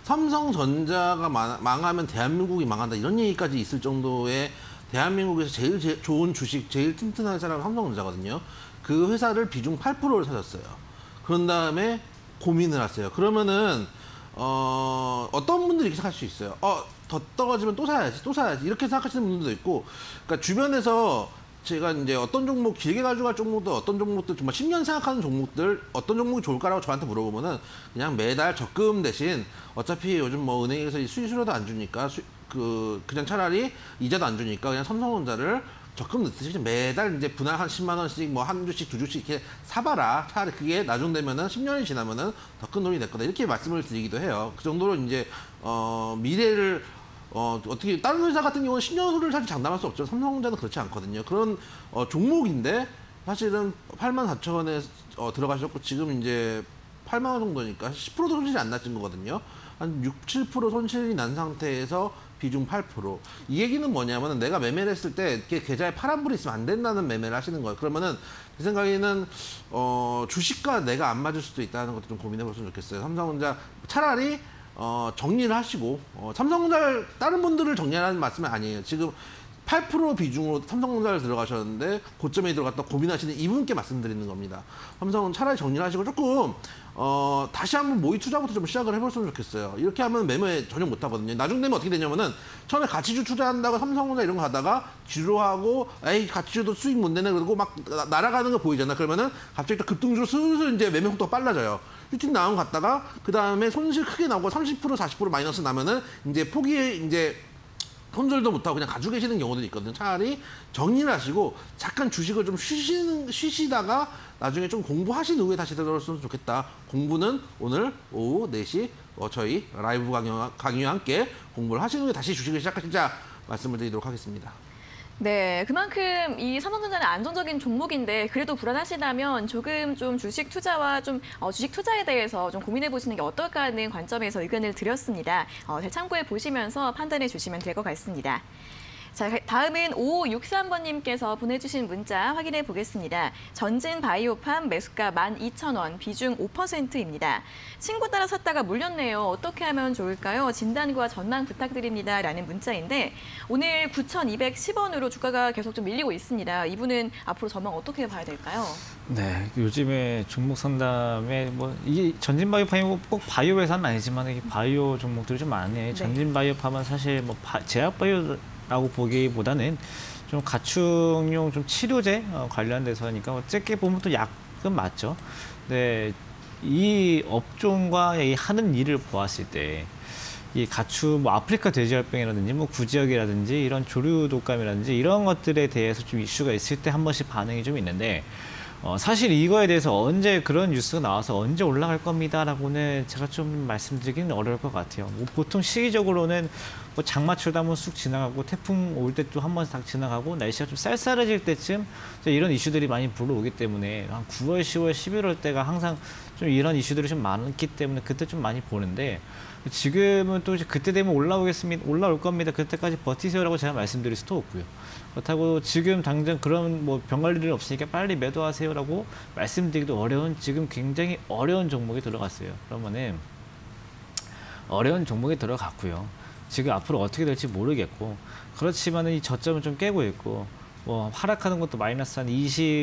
삼성전자가 망하면 대한민국이 망한다 이런 얘기까지 있을 정도의 대한민국에서 제일 좋은 주식, 제일 튼튼한 회사가 삼성전자거든요. 그 회사를 비중 8%를 사셨어요. 그런 다음에 고민을 하세요. 그러면은 어떤 분들이 이렇게 생각할 수 있어요. 더 떨어지면 또 사야지 이렇게 생각하시는 분들도 있고, 그러니까 주변에서 제가 이제 어떤 종목 길게 가져갈 종목들, 어떤 종목들 정말 10년 생각하는 종목들 어떤 종목이 좋을까라고 저한테 물어보면은 그냥 매달 적금 대신 어차피 요즘 뭐 은행에서 수수료도 안 주니까 그냥 차라리 이자도 안 주니까 그냥 삼성전자를 적금 넣듯이 매달 이제 분할 한 10만 원씩 뭐 한 주씩 두 주씩 이렇게 사봐라. 차라리 그게 나중 되면은 10년이 지나면은 더 큰 돈이 될 거다. 이렇게 말씀을 드리기도 해요. 그 정도로 이제 미래를 어떻게 다른 회사 같은 경우는 10년 후를 사실 장담할 수 없죠. 삼성전자는 그렇지 않거든요. 그런 종목인데 사실은 84,000원에 들어가셨고 지금 이제 8만 원 정도니까 10%도 손실이 안 나신 거거든요. 한 6, 7% 손실이 난 상태에서 비중 8%. 이 얘기는 뭐냐면 내가 매매를 했을 때 이렇게 계좌에 파란불이 있으면 안 된다는 매매를 하시는 거예요. 그러면은 제 생각에는 주식과 내가 안 맞을 수도 있다는 것도 좀 고민해 보시면 좋겠어요. 삼성전자 차라리 정리를 하시고 삼성전자를 다른 분들을 정리하라는 말씀은 아니에요. 지금 8% 비중으로 삼성전자를 들어가셨는데 고점에 들어갔다 고민하시는 이분께 말씀드리는 겁니다. 삼성은 차라리 정리를 하시고 조금 다시 한번 모의 투자부터 좀 시작을 해봤으면 좋겠어요. 이렇게 하면 매매 전혀 못 하거든요. 나중 되면 어떻게 되냐면은 처음에 가치주 투자한다고 삼성전자 이런 거 하다가 지루하고 에이 가치주도 수익 못 내네 그러고 막 날아가는 거 보이잖아. 그러면은 갑자기 또 급등주로 슬슬 이제 매매 속도가 빨라져요. 휘팅 나온 거 갔다가 그 다음에 손실 크게 나오고 30% 40% 마이너스 나면은 이제 이제 손절도 못하고 그냥 가지고 계시는 경우도 있거든요. 차라리 정리를 하시고 잠깐 주식을 좀 쉬시다가 나중에 좀 공부하신 후에 다시 들어왔으면 좋겠다. 공부는 오늘 오후 4시 저희 라이브 강의와 함께 공부를 하신 후에 다시 주식을 시작하시자 말씀을 드리도록 하겠습니다. 네, 그만큼 이 삼성전자는 안정적인 종목인데 그래도 불안하시다면 조금 좀 주식 투자와 주식 투자에 대해서 좀 고민해 보시는 게 어떨까 하는 관점에서 의견을 드렸습니다. 잘 참고해 보시면서 판단해 주시면 될 것 같습니다. 자, 다음은 5563번님께서 보내주신 문자 확인해 보겠습니다. 전진바이오팜 매수가 12,000원, 비중 5%입니다. 친구 따라 샀다가 물렸네요. 어떻게 하면 좋을까요? 진단과 전망 부탁드립니다. 라는 문자인데 오늘 9,210원으로 주가가 계속 좀 밀리고 있습니다. 이분은 앞으로 전망 어떻게 봐야 될까요? 네, 요즘에 종목 상담에 뭐 이게 전진바이오팜이 꼭 바이오 회사는 아니지만 이게 바이오 종목들이 좀 많네. 네. 전진바이오팜은 사실 뭐 제약바이오 라고 보기보다는 좀 가축용 좀 치료제 관련돼서니까 짧게 보면 또 약은 맞죠. 근데 이 업종과 이 하는 일을 보았을 때 이 가축 뭐 아프리카 돼지열병이라든지 뭐 구지역이라든지 이런 조류 독감이라든지 이런 것들에 대해서 좀 이슈가 있을 때 한 번씩 반응이 좀 있는데 사실 이거에 대해서 언제 그런 뉴스가 나와서 언제 올라갈 겁니다라고는 제가 좀 말씀드리기는 어려울 것 같아요. 뭐 보통 시기적으로는 뭐 장마철도 한번 쑥 지나가고 태풍 올 때 또 한 번 딱 지나가고 날씨가 좀 쌀쌀해질 때쯤 이런 이슈들이 많이 불러오기 때문에 한 9월, 10월, 11월 때가 항상 좀 이런 이슈들이 좀 많기 때문에 그때 좀 많이 보는데 지금은 또 이제 그때 되면 올라올 겁니다. 그때까지 버티세요라고 제가 말씀드릴 수도 없고요. 그렇다고 지금 당장 그런 뭐 병갈 일은 없으니까 빨리 매도하세요라고 말씀드리기도 어려운 지금 굉장히 어려운 종목이 들어갔어요. 그러면은 어려운 종목이 들어갔고요. 지금 앞으로 어떻게 될지 모르겠고 그렇지만은 이 저점을 좀 깨고 있고 뭐 하락하는 것도 마이너스 한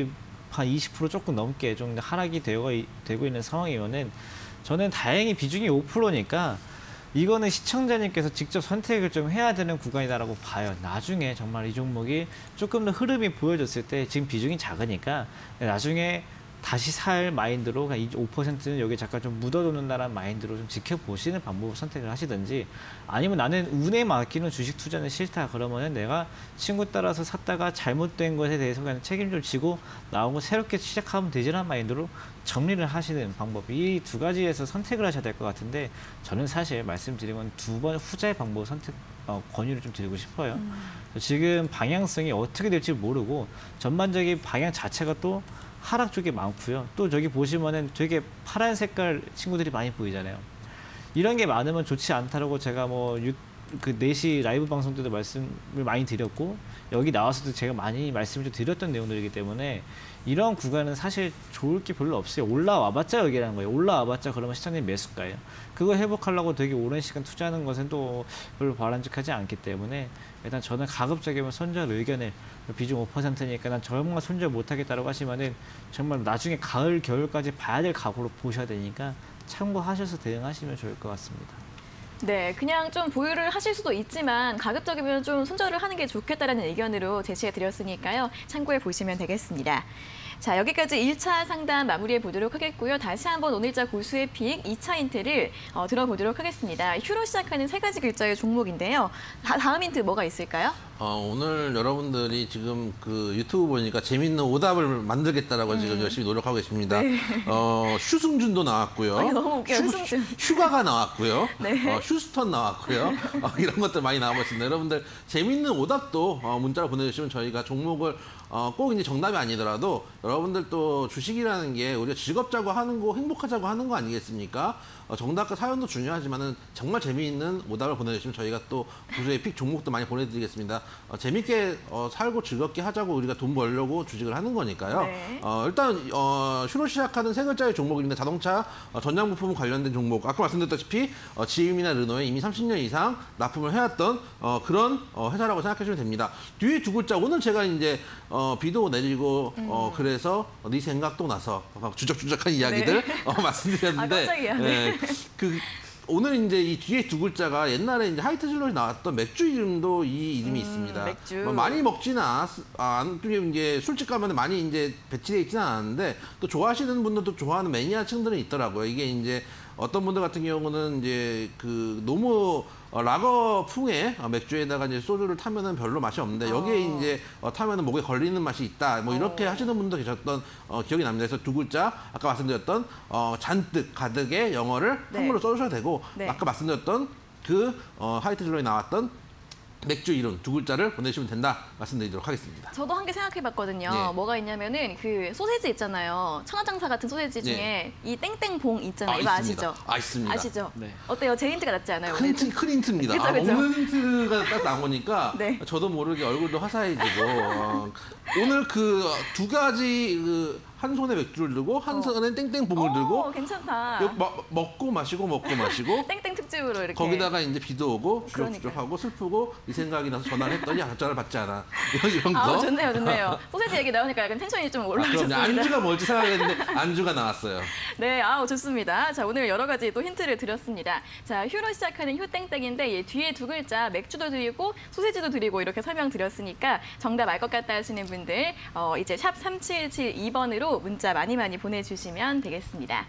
20% 조금 넘게 좀 하락이 되고 있는 상황이면은 저는 다행히 비중이 5%니까 이거는 시청자님께서 직접 선택을 좀 해야 되는 구간이다라고 봐요. 나중에 정말 이 종목이 조금 더 흐름이 보여졌을 때 지금 비중이 작으니까 나중에 다시 살 마인드로 5%는 여기 잠깐 좀 묻어두는다라는 마인드로 좀 지켜보시는 방법을 선택을 하시든지 아니면 나는 운에 맡기는 주식 투자는 싫다 그러면은 내가 친구 따라서 샀다가 잘못된 것에 대해서 그냥 책임을 지고 나오고 새롭게 시작하면 되지라는 마인드로 정리를 하시는 방법 이 두 가지에서 선택을 하셔야 될 것 같은데 저는 사실 말씀드린 건 두 번 후자의 방법 선택 권유를 좀 드리고 싶어요. 지금 방향성이 어떻게 될지 모르고 전반적인 방향 자체가 또 하락 쪽이 많고요. 또 저기 보시면은 되게 파란 색깔 친구들이 많이 보이잖아요. 이런 게 많으면 좋지 않다라고 제가 뭐 그 4시 라이브 방송 때도 말씀을 많이 드렸고 여기 나와서도 제가 많이 말씀을 좀 드렸던 내용들이기 때문에 이런 구간은 사실 좋을 게 별로 없어요. 올라와봤자 여기라는 거예요. 올라와봤자 그러면 시장님 매수가예요. 그거 회복하려고 되게 오랜 시간 투자하는 것은 또 별로 바람직하지 않기 때문에 일단 저는 가급적이면 손절 의견을 비중 5%니까 난 정말 손절 못하겠다라고 하시면은 정말 나중에 가을, 겨울까지 봐야 될 각오로 보셔야 되니까 참고하셔서 대응하시면 좋을 것 같습니다. 네, 그냥 좀 보유를 하실 수도 있지만 가급적이면 좀 손절을 하는 게 좋겠다라는 의견으로 제시해 드렸으니까요. 참고해 보시면 되겠습니다. 자, 여기까지 1차 상담 마무리해 보도록 하겠고요. 다시 한번 오늘자 고수의 픽 2차 힌트를 들어보도록 하겠습니다. 휴로 시작하는 3가지 글자의 종목인데요. 다음 힌트 뭐가 있을까요? 오늘 여러분들이 지금 그 유튜브 보니까 재밌는 오답을 만들겠다라고 지금 열심히 노력하고 계십니다. 네. 휴승준도 나왔고요. 아니, 너무 웃겨요, 휴승준. 휴가가 나왔고요. 네. 휴스턴 나왔고요. 이런 것들 많이 나오고 있습니다. 여러분들 재밌는 오답도 문자로 보내주시면 저희가 종목을 꼭 이제 정답이 아니더라도 여러분들 또 주식이라는 게 우리가 즐겁자고 하는 거, 행복하자고 하는 거 아니겠습니까? 정답과 사연도 중요하지만은 정말 재미있는 오답을 보내주시면 저희가 또 구조의 픽 종목도 많이 보내드리겠습니다. 재밌게 살고 즐겁게 하자고 우리가 돈 벌려고 주식을 하는 거니까요. 네. 일단 휴로 시작하는 3글자의 종목입니다. 자동차 전장 부품 관련된 종목. 아까 말씀드렸다시피 GM이나 르노에 이미 30년 이상 납품을 해왔던 그런 회사라고 생각하시면 됩니다. 뒤에 2글자 오늘 제가 이제 비도 내리고 그래서 네 생각도 나서 주적주적한 이야기들 말씀드렸는데 깜짝이야. 네. 오늘 이제 이 뒤에 2글자가 옛날에 이제 하이트즐러에 나왔던 맥주 이름도 이 이름이 있습니다. 맥주. 많이 먹지는 않았는데 이제 술집 가면 많이 이제 배치되어 있지는 않았는데 또 좋아하시는 분들도 좋아하는 매니아층들은 있더라고요. 이게 이제 어떤 분들 같은 경우는 이제 그 너무 라거풍의 맥주에다가 이제 소주를 타면은 별로 맛이 없는데 여기에 이제 타면은 목에 걸리는 맛이 있다. 뭐 이렇게 하시는 분도 계셨던 기억이 납니다. 그래서 2글자 아까 말씀드렸던 잔뜩 가득의 영어를 네. 한글로 써주셔도 되고 네. 아까 말씀드렸던 그 하이트즐러에 나왔던 맥주 이름 2글자를 보내주시면 된다 말씀드리도록 하겠습니다. 저도 한 개 생각해봤거든요. 네. 뭐가 있냐면은 그 소세지 있잖아요. 천하장사 같은 소세지 중에 네. 이 땡땡봉 있잖아요. 이거 있습니다. 아시죠? 있습니다. 아시죠? 네. 어때요? 제 힌트가 낫지 않아요? 오늘? 큰 힌트입니다. 그쵸, 그쵸? 먹는 힌트가 딱 나오니까 네. 저도 모르게 얼굴도 화사해지고 오늘 그 2가지 한 손에 맥주를 들고 한 손에 땡땡봉을 들고 괜찮다. 먹고 마시고 땡땡 특집으로 이렇게. 거기다가 이제 비도 오고 그러니까요. 주적주적하고 슬프고 이 생각이 나서 전화를 했더니 전화를 받지 않아. 이런 거. 좋네요, 좋네요. 소세지 얘기 나오니까 약간 텐션이 좀 그럼요. 올라가셨습니다. 안주가 뭘지 생각했는데 안주가 나왔어요. 네, 좋습니다. 자, 오늘 여러 가지 또 힌트를 드렸습니다. 자, 휴로 시작하는 휴땡땡인데 뒤에 2글자 맥주도 드리고 소세지도 드리고 이렇게 설명드렸으니까 정답 알 것 같다 하시는 분들 이제 샵 3772번으로 문자 많이 보내주시면 되겠습니다.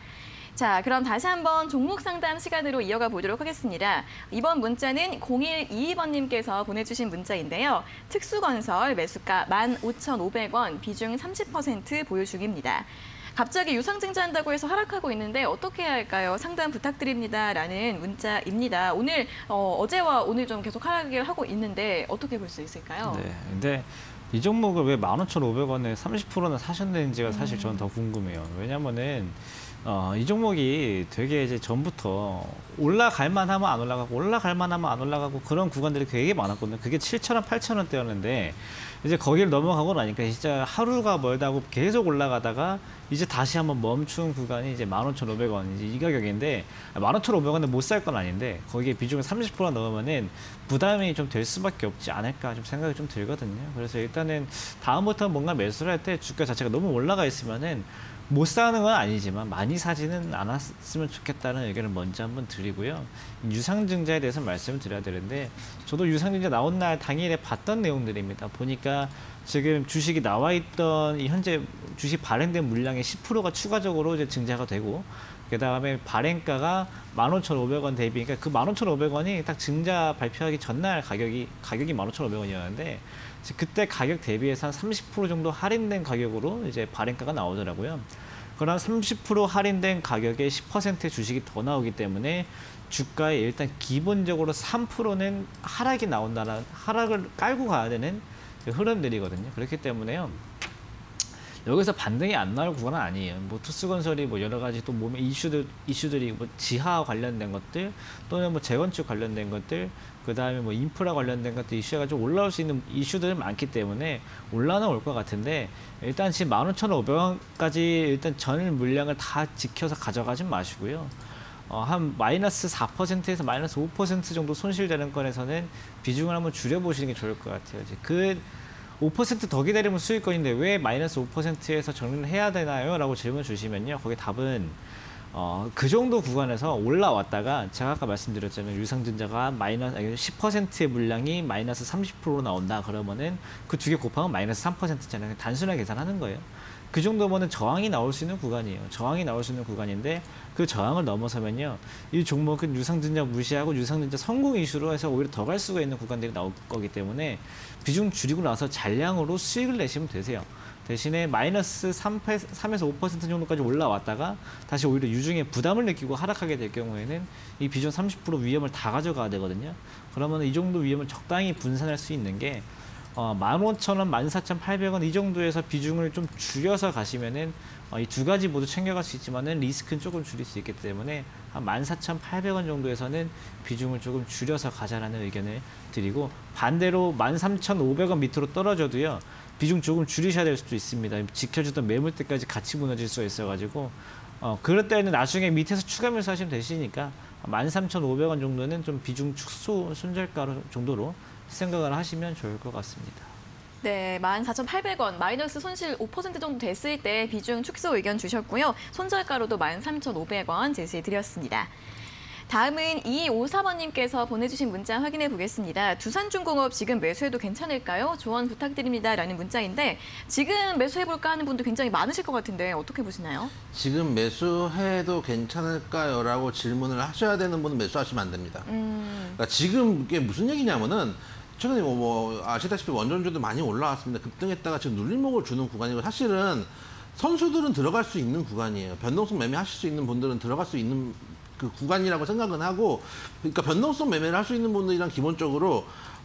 자, 그럼 다시 한번 종목 상담 시간으로 이어가 보도록 하겠습니다. 이번 문자는 0122번님께서 보내주신 문자인데요. 특수건설 매수가 15,500원, 비중 30% 보유 중입니다. 갑자기 유상증자한다고 해서 하락하고 있는데 어떻게 해야 할까요? 상담 부탁드립니다. 라는 문자입니다. 오늘 어제와 오늘 좀 계속 하락을 하고 있는데 어떻게 볼 수 있을까요? 네, 근데 이 종목을 왜 15,500원에 30%나 사셨는지가 사실 저는 더 궁금해요. 왜냐면은 이 종목이 되게 이제 전부터 올라갈 만하면 안 올라가고 올라갈 만하면 안 올라가고 그런 구간들이 되게 많았거든요. 그게 7,000원, 8,000원대였는데 이제 거기를 넘어가고 나니까 진짜 하루가 멀다고 계속 올라가다가 이제 다시 한번 멈춘 구간이 이제 15,500원 이제 이 가격인데 15,500원에 못 살 건 아닌데 거기에 비중을 30% 넣으면은 부담이 좀 될 수밖에 없지 않을까 좀 생각이 좀 들거든요. 그래서 일단은 다음부터 뭔가 매수를 할 때 주가 자체가 너무 올라가 있으면은 못 사는 건 아니지만 많이 사지는 않았으면 좋겠다는 의견을 먼저 한번 드리고요. 유상증자에 대해서 말씀을 드려야 되는데 저도 유상증자 나온 날 당일에 봤던 내용들입니다. 보니까 지금 주식이 나와 있던 이 현재 주식 발행된 물량의 10%가 추가적으로 이제 증자가 되고 그 다음에 발행가가 15,500원 대비, 그러니까 그 15,500원이 딱 증자 발표하기 전날 가격이 15,500원이었는데 그때 가격 대비해서 한 30% 정도 할인된 가격으로 이제 발행가가 나오더라고요. 그럼 30% 할인된 가격에 10%의 주식이 더 나오기 때문에 주가에 일단 기본적으로 3%는 하락이 나온다는, 하락을 깔고 가야 되는 흐름들이거든요. 그렇기 때문에요. 여기서 반등이 안 나올 구간은 아니에요. 뭐 투스건설이 뭐 여러 가지 또 몸에 이슈들이 뭐 지하 관련된 것들 또는 뭐 재건축 관련된 것들 그 다음에 뭐 인프라 관련된 것들 이슈가 좀 올라올 수 있는 이슈들이 많기 때문에 올라는 올 것 같은데 일단 지금 15,500원까지 일단 전 물량을 다 지켜서 가져가진 마시고요. 한 마이너스 4%에서 마이너스 5% 정도 손실되는 건에서는 비중을 한번 줄여보시는 게 좋을 것 같아요. 이제 그 5%더 기다리면 수익권인데 왜 마이너스 5%에서 정리를 해야 되나요? 라고 질문 주시면요. 거기 답은 그 정도 구간에서 올라왔다가 제가 아까 말씀드렸잖아요. 유상증자가 마이너스 10%의 물량이 마이너스 30%로 나온다. 그러면은 그 두 개 곱하면 마이너스 3%잖아요. 단순하게 계산하는 거예요. 그 정도면은 저항이 나올 수 있는 구간이에요. 저항이 나올 수 있는 구간인데 그 저항을 넘어서면요. 이 종목은 유상증자 무시하고 유상증자 성공 이슈로 해서 오히려 더 갈 수가 있는 구간들이 나올 거기 때문에 비중 줄이고 나서 잔량으로 수익을 내시면 되세요. 대신에 마이너스 3에서 5% 정도까지 올라왔다가 다시 오히려 유중에 부담을 느끼고 하락하게 될 경우에는 이 비중 30% 위험을 다 가져가야 되거든요. 그러면 이 정도 위험을 적당히 분산할 수 있는 게 15,000원, 14,800원 이 정도에서 비중을 좀 줄여서 가시면은 이 두 가지 모두 챙겨갈 수 있지만은 리스크는 조금 줄일 수 있기 때문에 한 14,800원 정도에서는 비중을 조금 줄여서 가자라는 의견을 드리고 반대로 13,500원 밑으로 떨어져도요. 비중 조금 줄이셔야 될 수도 있습니다. 지켜주던 매물대까지 같이 무너질 수가 있어가지고 그럴 때는 나중에 밑에서 추가 매수하시면 되시니까 13,500원 정도는 좀 비중 축소 손절가 정도로 생각을 하시면 좋을 것 같습니다. 네, 14,800원, 마이너스 손실 5% 정도 됐을 때 비중 축소 의견 주셨고요. 손절가로도 13,500원 제시해드렸습니다. 다음은 2254번님께서 보내주신 문자 확인해 보겠습니다. 두산중공업 지금 매수해도 괜찮을까요? 조언 부탁드립니다. 라는 문자인데 지금 매수해볼까 하는 분도 굉장히 많으실 것 같은데 어떻게 보시나요? 지금 매수해도 괜찮을까요? 라고 질문을 하셔야 되는 분은 매수하시면 안 됩니다. 그러니까 지금 이게 무슨 얘기냐면은 최근에 아시다시피 원전주도 많이 올라왔습니다. 급등했다가 지금 눌림목을 주는 구간이고 사실은 선수들은 들어갈 수 있는 구간이에요. 변동성 매매하실 수 있는 분들은 들어갈 수 있는 그 구간이라고 생각은 하고 그러니까 변동성 매매를 할 수 있는 분들이랑 기본적으로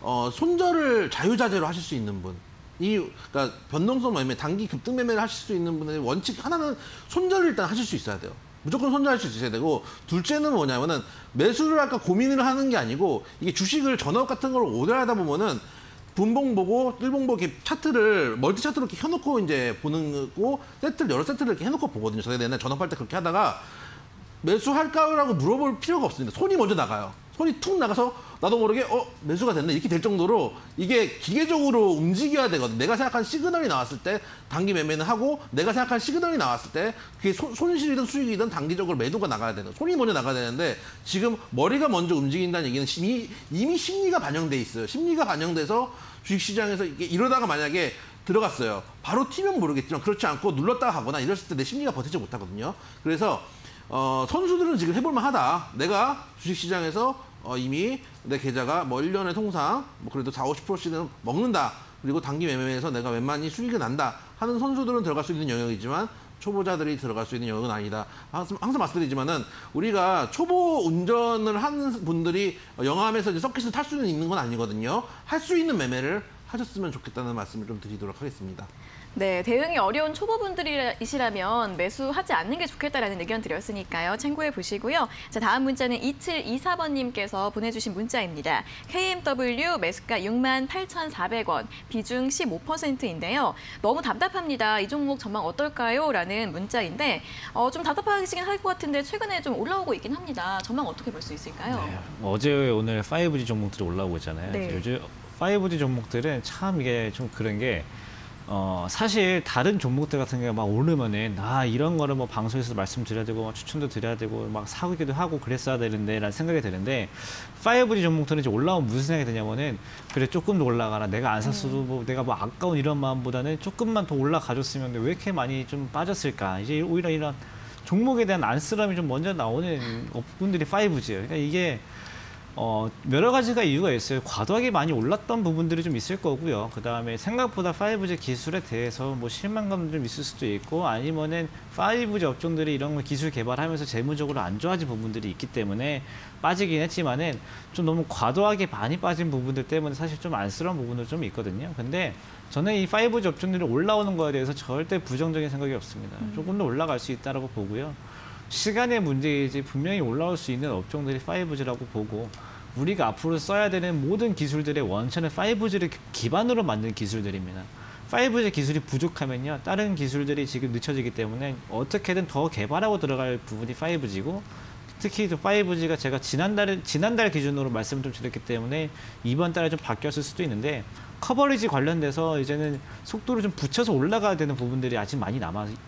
손절을 자유자재로 하실 수 있는 분. 그러니까 변동성 매매, 단기 급등 매매를 하실 수 있는 분의 원칙 하나는 손절을 일단 하실 수 있어야 돼요. 무조건 손절할 수 있어야 되고 둘째는 뭐냐면은 매수를 할까 고민을 하는 게 아니고 이게 주식을 전업 같은 걸 오래 하다 보면은 분봉 보고 뜰봉 보고 이렇게 차트를 멀티 차트로 이렇게 켜놓고 이제 보는 거고 세트를 여러 세트를 이렇게 해놓고 보거든요. 저희가 옛날에 전업할 때 그렇게 하다가 매수할까라고 물어볼 필요가 없습니다. 손이 먼저 나가요. 손이 툭 나가서 나도 모르게 매수가 됐네 이렇게 될 정도로 이게 기계적으로 움직여야 되거든. 내가 생각한 시그널이 나왔을 때 단기 매매는 하고 내가 생각한 시그널이 나왔을 때 그게 손실이든 수익이든 단기적으로 매도가 나가야 되는 손이 먼저 나가야 되는데 지금 머리가 먼저 움직인다는 얘기는 이미 심리가 반영돼 있어요. 심리가 반영돼서 주식시장에서 이러다가 만약에 들어갔어요. 바로 튀면 모르겠지만 그렇지 않고 눌렀다가 가거나 이랬을 때 내 심리가 버티지 못하거든요. 그래서 선수들은 지금 해볼만 하다. 내가 주식시장에서 이미 내 계좌가 뭐 1년에 통상 뭐 그래도 40~50%씩은 먹는다. 그리고 단기 매매에서 내가 웬만히 수익이 난다 하는 선수들은 들어갈 수 있는 영역이지만 초보자들이 들어갈 수 있는 영역은 아니다. 항상 말씀드리지만은 우리가 초보 운전을 하는 분들이 영암에서 이제 서킷을 탈 수는 있는 건 아니거든요. 할 수 있는 매매를 하셨으면 좋겠다는 말씀을 좀 드리도록 하겠습니다. 네, 대응이 어려운 초보분들이시라면 매수하지 않는 게 좋겠다라는 의견 드렸으니까요. 참고해 보시고요. 자, 다음 문자는 2724번님께서 보내주신 문자입니다. KMW 매수가 68,400원, 비중 15%인데요. 너무 답답합니다. 이 종목 전망 어떨까요? 라는 문자인데 좀 답답하시긴 할 것 같은데 최근에 좀 올라오고 있긴 합니다. 전망 어떻게 볼 수 있을까요? 네, 어제 오늘 5G 종목들이 올라오고 있잖아요. 네. 요즘 5G 종목들은 참 이게 좀 그런 게 사실 다른 종목들 같은 경우 막 오르면은 이런 거를 뭐 방송에서 말씀드려야 되고 추천도 드려야 되고 막 사기도 하고 그랬어야 되는데라는 생각이 드는데 5G 종목들은 이제 올라오면 무슨 생각이 드냐면은 그래 조금 더 올라가라 내가 안 샀어도 뭐 내가 뭐 아까운 이런 마음보다는 조금만 더 올라가줬으면 왜 이렇게 많이 좀 빠졌을까 이제 오히려 이런 종목에 대한 안쓰러움이 좀 먼저 나오는 부분들이 5G예요. 그러니까 이게 여러 가지가 이유가 있어요. 과도하게 많이 올랐던 부분들이 좀 있을 거고요. 그 다음에 생각보다 5G 기술에 대해서 뭐 실망감도 좀 있을 수도 있고 아니면은 5G 업종들이 이런 거 기술 개발하면서 재무적으로 안 좋아진 부분들이 있기 때문에 빠지긴 했지만은 좀 너무 과도하게 많이 빠진 부분들 때문에 사실 좀 안쓰러운 부분도 좀 있거든요. 근데 저는 이 5G 업종들이 올라오는 거에 대해서 절대 부정적인 생각이 없습니다. 조금 더 올라갈 수 있다라고 보고요. 시간의 문제이지 분명히 올라올 수 있는 업종들이 5G라고 보고 우리가 앞으로 써야 되는 모든 기술들의 원천은 5G를 기반으로 만든 기술들입니다. 5G 기술이 부족하면요. 다른 기술들이 지금 늦춰지기 때문에 어떻게든 더 개발하고 들어갈 부분이 5G고 특히 5G가 제가 지난달 기준으로 말씀을 좀 드렸기 때문에 이번 달에 좀 바뀌었을 수도 있는데 커버리지 관련돼서 이제는 속도를 좀 붙여서 올라가야 되는 부분들이 아직 많이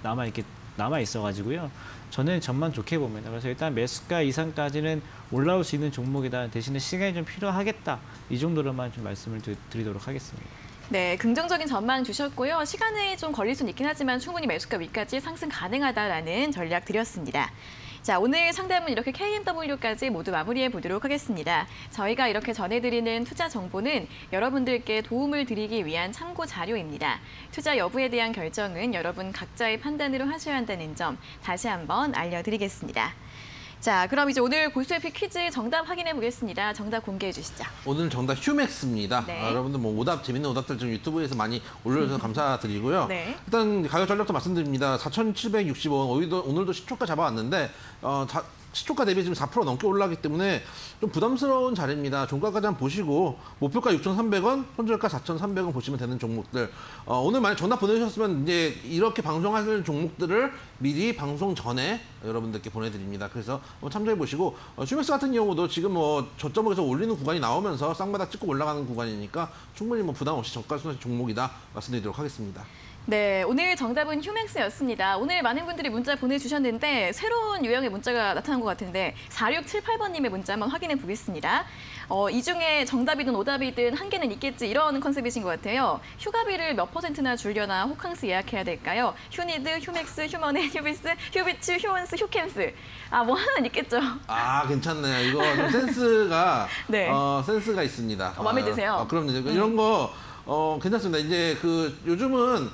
남아 있어가지고요. 저는 전망 좋게 봅니다. 그래서 일단 매수가 이상까지는 올라올 수 있는 종목이다. 대신에 시간이 좀 필요하겠다. 이 정도로만 좀 말씀을 드리도록 하겠습니다. 네, 긍정적인 전망 주셨고요. 시간이 좀 걸릴 수는 있긴 하지만 충분히 매수가 위까지 상승 가능하다라는 전략 드렸습니다. 자, 오늘 상담은 이렇게 KMW까지 모두 마무리해 보도록 하겠습니다. 저희가 이렇게 전해드리는 투자 정보는 여러분들께 도움을 드리기 위한 참고 자료입니다. 투자 여부에 대한 결정은 여러분 각자의 판단으로 하셔야 한다는 점 다시 한번 알려드리겠습니다. 자, 그럼 이제 오늘 골수에피 퀴즈 정답 확인해 보겠습니다. 정답 공개해 주시죠. 오늘 정답 휴맥스입니다. 네. 여러분들 뭐 재밌는 오답들 좀 유튜브에서 많이 올려주셔서 감사드리고요. 네. 일단 가격 전략도 말씀드립니다. 4,760원. 오늘도 시초가 잡아왔는데 시초가 대비 지금 4% 넘게 올라가기 때문에 좀 부담스러운 자리입니다. 종가까지 한번 보시고 목표가 6,300원, 손절가 4,300원 보시면 되는 종목들. 오늘 만약 전화 보내주셨으면 이제 이렇게 방송하는 종목들을 미리 방송 전에 여러분들께 보내드립니다. 그래서 한번 참조해 보시고 슈맥스 같은 경우도 지금 뭐 저점에서 올리는 구간이 나오면서 쌍바닥 찍고 올라가는 구간이니까 충분히 뭐 부담 없이 저가순환 종목이다 말씀드리도록 하겠습니다. 네, 오늘 정답은 휴맥스였습니다. 오늘 많은 분들이 문자 보내주셨는데 새로운 유형의 문자가 나타난 것 같은데 4678번님의 문자 한번 확인해 보겠습니다. 이 중에 정답이든 오답이든 한 개는 있겠지 이런 컨셉이신 것 같아요. 휴가비를 몇 %나 줄려나 호캉스 예약해야 될까요? 휴니드, 휴맥스, 휴머네, 휴비스, 휴비츠, 휴원스, 휴캔스. 뭐 하나는 있겠죠. 괜찮네요. 이거 좀 센스가 네. 센스가 있습니다. 마음에 드세요? 그럼요. 이런 거 괜찮습니다. 이제 요즘은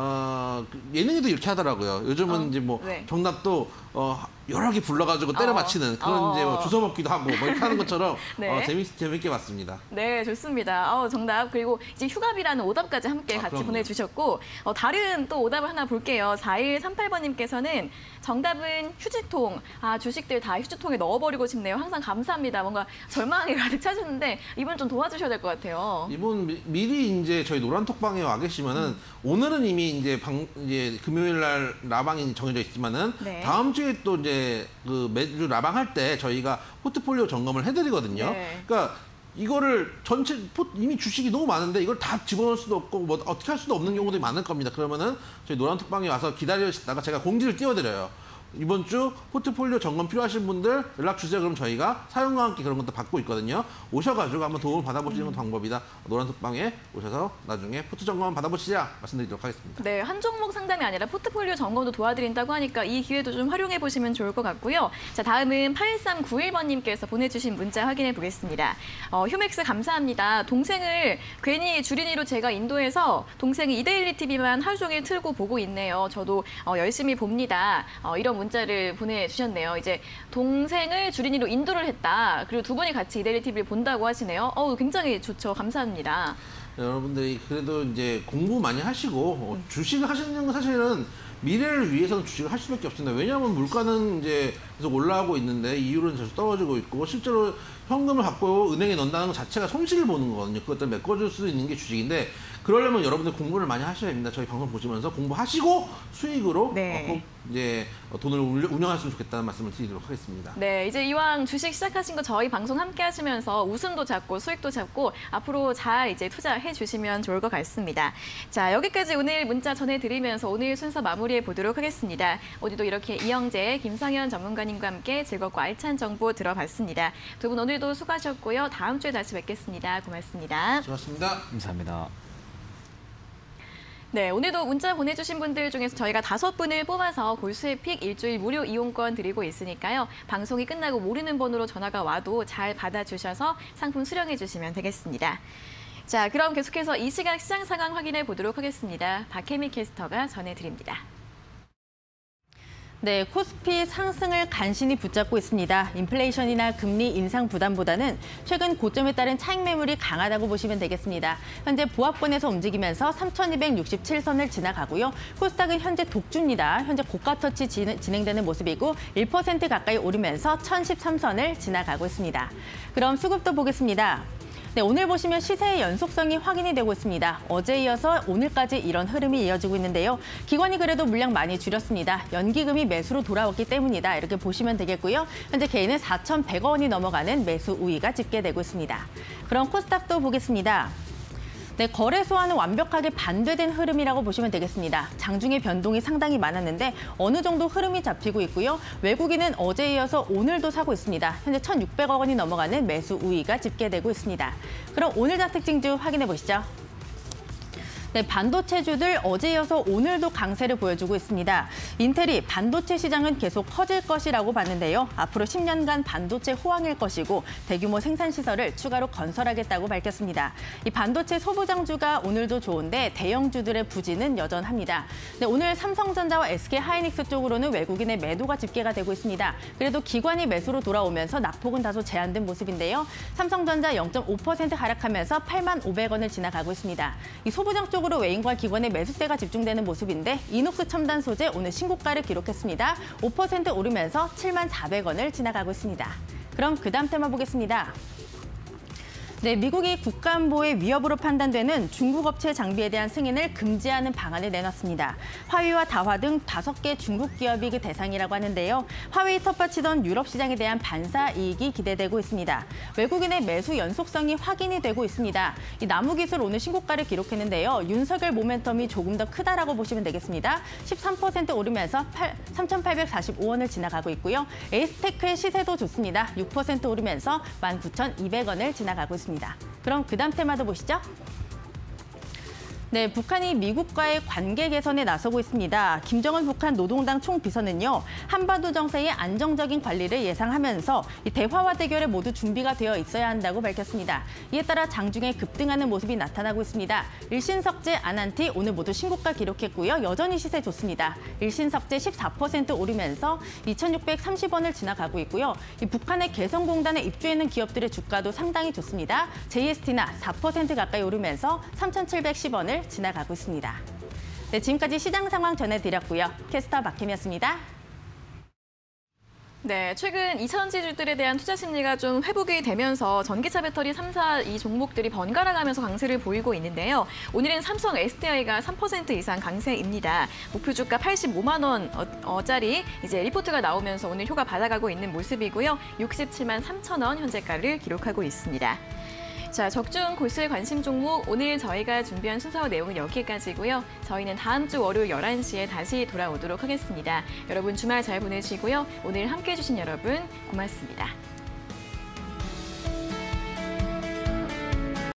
예능에도 이렇게 하더라고요. 요즘은 이제 뭐 네. 정답도 여러 개 불러가지고 때려 맞히는 그런 이제 뭐 주워 먹기도 하고 뭐 이렇게 하는 것처럼 네. 재밌게 봤습니다. 네, 좋습니다. 정답 그리고 이제 휴가비라는 오답까지 함께 같이 그럼요. 보내주셨고 다른 또 오답을 하나 볼게요. 4138번님께서는 정답은 휴지통. 주식들 다 휴지통에 넣어버리고 싶네요. 항상 감사합니다. 뭔가 절망하게 가득 차셨는데 이분 좀 도와주셔야 될 것 같아요. 이분 미리 이제 저희 노란톡방에 와 계시면은 오늘은 이미 이제 금요일 날 라방이 정해져 있지만은 네. 다음 주에 또 이제 매주 라방 할 때 저희가 포트폴리오 점검을 해드리거든요. 네. 그러니까 이거를 이미 주식이 너무 많은데 이걸 다 집어넣을 수도 없고 뭐 어떻게 할 수도 없는 경우도 많을 겁니다. 그러면은 저희 노란톡방에 와서 기다리시다가 제가 공지를 띄워드려요. 이번 주 포트폴리오 점검 필요하신 분들 연락 주세요. 그럼 저희가 사용과 함께 그런 것도 받고 있거든요. 오셔가지고 한번 도움을 받아보시는 건 방법이다. 노란톡방에 오셔서 나중에 포트 점검 받아보시자 말씀드리도록 하겠습니다. 네, 한 종목 상담이 아니라 포트폴리오 점검도 도와드린다고 하니까 이 기회도 좀 활용해 보시면 좋을 것 같고요. 자, 다음은 8391번님께서 보내주신 문자 확인해 보겠습니다. 휴맥스 감사합니다. 동생을 괜히 주린이로 제가 인도해서 동생이 이데일리 TV만 하루 종일 틀고 보고 있네요. 저도 열심히 봅니다. 이런 문자를 보내주셨네요. 이제 동생을 주린이로 인도를 했다. 그리고 두 분이 같이 이데일리 TV를 본다고 하시네요. 굉장히 좋죠. 감사합니다. 여러분들이 그래도 이제 공부 많이 하시고 주식을 하시는 건 사실은 미래를 위해서는 주식을 할 수밖에 없습니다. 왜냐하면 물가는 이제 계속 올라가고 있는데 이율은 계속 떨어지고 있고 실제로 현금을 갖고 은행에 넣는다는 것 자체가 손실을 보는 거거든요. 그것들 메꿔줄 수 있는 게 주식인데 그러려면 여러분들 공부를 많이 하셔야 됩니다. 저희 방송 보시면서 공부하시고 수익으로 꼭 이제 돈을 운영했으면 좋겠다는 말씀을 드리도록 하겠습니다. 네, 이제 이왕 주식 시작하신 거 저희 방송 함께 하시면서 웃음도 잡고 수익도 잡고 앞으로 잘 이제 투자해 주시면 좋을 것 같습니다. 자, 여기까지 오늘 문자 전해드리면서 오늘 순서 마무리해 보도록 하겠습니다. 오늘도 이렇게 이영재, 김상현 전문가님과 함께 즐겁고 알찬 정보 들어봤습니다. 두 분 오늘도 수고하셨고요. 다음 주에 다시 뵙겠습니다. 고맙습니다. 수고하셨습니다. 감사합니다. 네, 오늘도 문자 보내주신 분들 중에서 저희가 5분을 뽑아서 골수의 픽 일주일 무료 이용권 드리고 있으니까요. 방송이 끝나고 모르는 번호로 전화가 와도 잘 받아주셔서 상품 수령해 주시면 되겠습니다. 자, 그럼 계속해서 이 시각 시장 상황 확인해 보도록 하겠습니다. 박혜미 캐스터가 전해드립니다. 네, 코스피 상승을 간신히 붙잡고 있습니다. 인플레이션이나 금리 인상 부담보다는 최근 고점에 따른 차익 매물이 강하다고 보시면 되겠습니다. 현재 보합권에서 움직이면서 3,267선을 지나가고요. 코스닥은 현재 독주입니다. 현재 고가 터치 진행되는 모습이고 1% 가까이 오르면서 1,013선을 지나가고 있습니다. 그럼 수급도 보겠습니다. 네, 오늘 보시면 시세의 연속성이 확인이 되고 있습니다. 어제 이어서 오늘까지 이런 흐름이 이어지고 있는데요. 기관이 그래도 물량 많이 줄였습니다. 연기금이 매수로 돌아왔기 때문이다. 이렇게 보시면 되겠고요. 현재 개인은 4,100억 원이 넘어가는 매수 우위가 집계되고 있습니다. 그럼 코스닥도 보겠습니다. 네, 거래소와는 완벽하게 반대된 흐름이라고 보시면 되겠습니다. 장중에 변동이 상당히 많았는데 어느 정도 흐름이 잡히고 있고요. 외국인은 어제 이어서 오늘도 사고 있습니다. 현재 1,600억 원이 넘어가는 매수 우위가 집계되고 있습니다. 그럼 오늘 장 특징주 확인해 보시죠. 네, 반도체주들 어제 이어서 오늘도 강세를 보여주고 있습니다. 인텔이 반도체 시장은 계속 커질 것이라고 봤는데요. 앞으로 10년간 반도체 호황일 것이고 대규모 생산시설을 추가로 건설하겠다고 밝혔습니다. 이 반도체 소부장주가 오늘도 좋은데 대형주들의 부진은 여전합니다. 네, 오늘 삼성전자와 SK하이닉스 쪽으로는 외국인의 매도가 집계가 되고 있습니다. 그래도 기관이 매수로 돌아오면서 낙폭은 다소 제한된 모습인데요. 삼성전자 0.5% 하락하면서 85,500원을 지나가고 있습니다. 이 소부장 쪽 으로 외인과 기관의 매수세가 집중되는 모습인데 이녹스 첨단 소재 오늘 신고가를 기록했습니다. 5% 오르면서 74,400원을 지나가고 있습니다. 그럼 그 다음 테마 보겠습니다. 네, 미국이 국가안보의 위협으로 판단되는 중국 업체 장비에 대한 승인을 금지하는 방안을 내놨습니다. 화웨이와 다화 등 5개 중국 기업이 그 대상이라고 하는데요. 화웨이 텃밭이던 유럽 시장에 대한 반사 이익이 기대되고 있습니다. 외국인의 매수 연속성이 확인이 되고 있습니다. 이 나무기술 오늘 신고가를 기록했는데요. 윤석열 모멘텀이 조금 더 크다라고 보시면 되겠습니다. 13% 오르면서 3,845원을 지나가고 있고요. 에이스테크의 시세도 좋습니다. 6% 오르면서 19,200원을 지나가고 있습니다. 그럼 그 다음 테마도 보시죠. 네, 북한이 미국과의 관계 개선에 나서고 있습니다. 김정은 북한 노동당 총비서는요, 한반도 정세의 안정적인 관리를 예상하면서 이 대화와 대결에 모두 준비가 되어 있어야 한다고 밝혔습니다. 이에 따라 장중에 급등하는 모습이 나타나고 있습니다. 일신석재, 아난티 오늘 모두 신고가 기록했고요. 여전히 시세 좋습니다. 일신석재 14% 오르면서 2,630원을 지나가고 있고요. 이 북한의 개성공단에 입주해 있는 기업들의 주가도 상당히 좋습니다. JST나 4% 가까이 오르면서 3,710원을 지나가고 있습니다. 네, 지금까지 시장 상황 전해드렸고요. 캐스터 박혜미였습니다. 네, 최근 2차전지주들에 대한 투자 심리가 좀 회복이 되면서 전기차 배터리 3사 이 종목들이 번갈아 가면서 강세를 보이고 있는데요. 오늘은 삼성 SDI가 3% 이상 강세입니다. 목표 주가 85만 원짜리 이제 리포트가 나오면서 오늘 효과 받아가고 있는 모습이고요. 67만 3천 원 현재가를 기록하고 있습니다. 자, 적중 골수의 관심 종목 오늘 저희가 준비한 순서 내용은 여기까지고요. 저희는 다음 주 월요일 11시에 다시 돌아오도록 하겠습니다. 여러분 주말 잘 보내시고요. 오늘 함께해 주신 여러분 고맙습니다.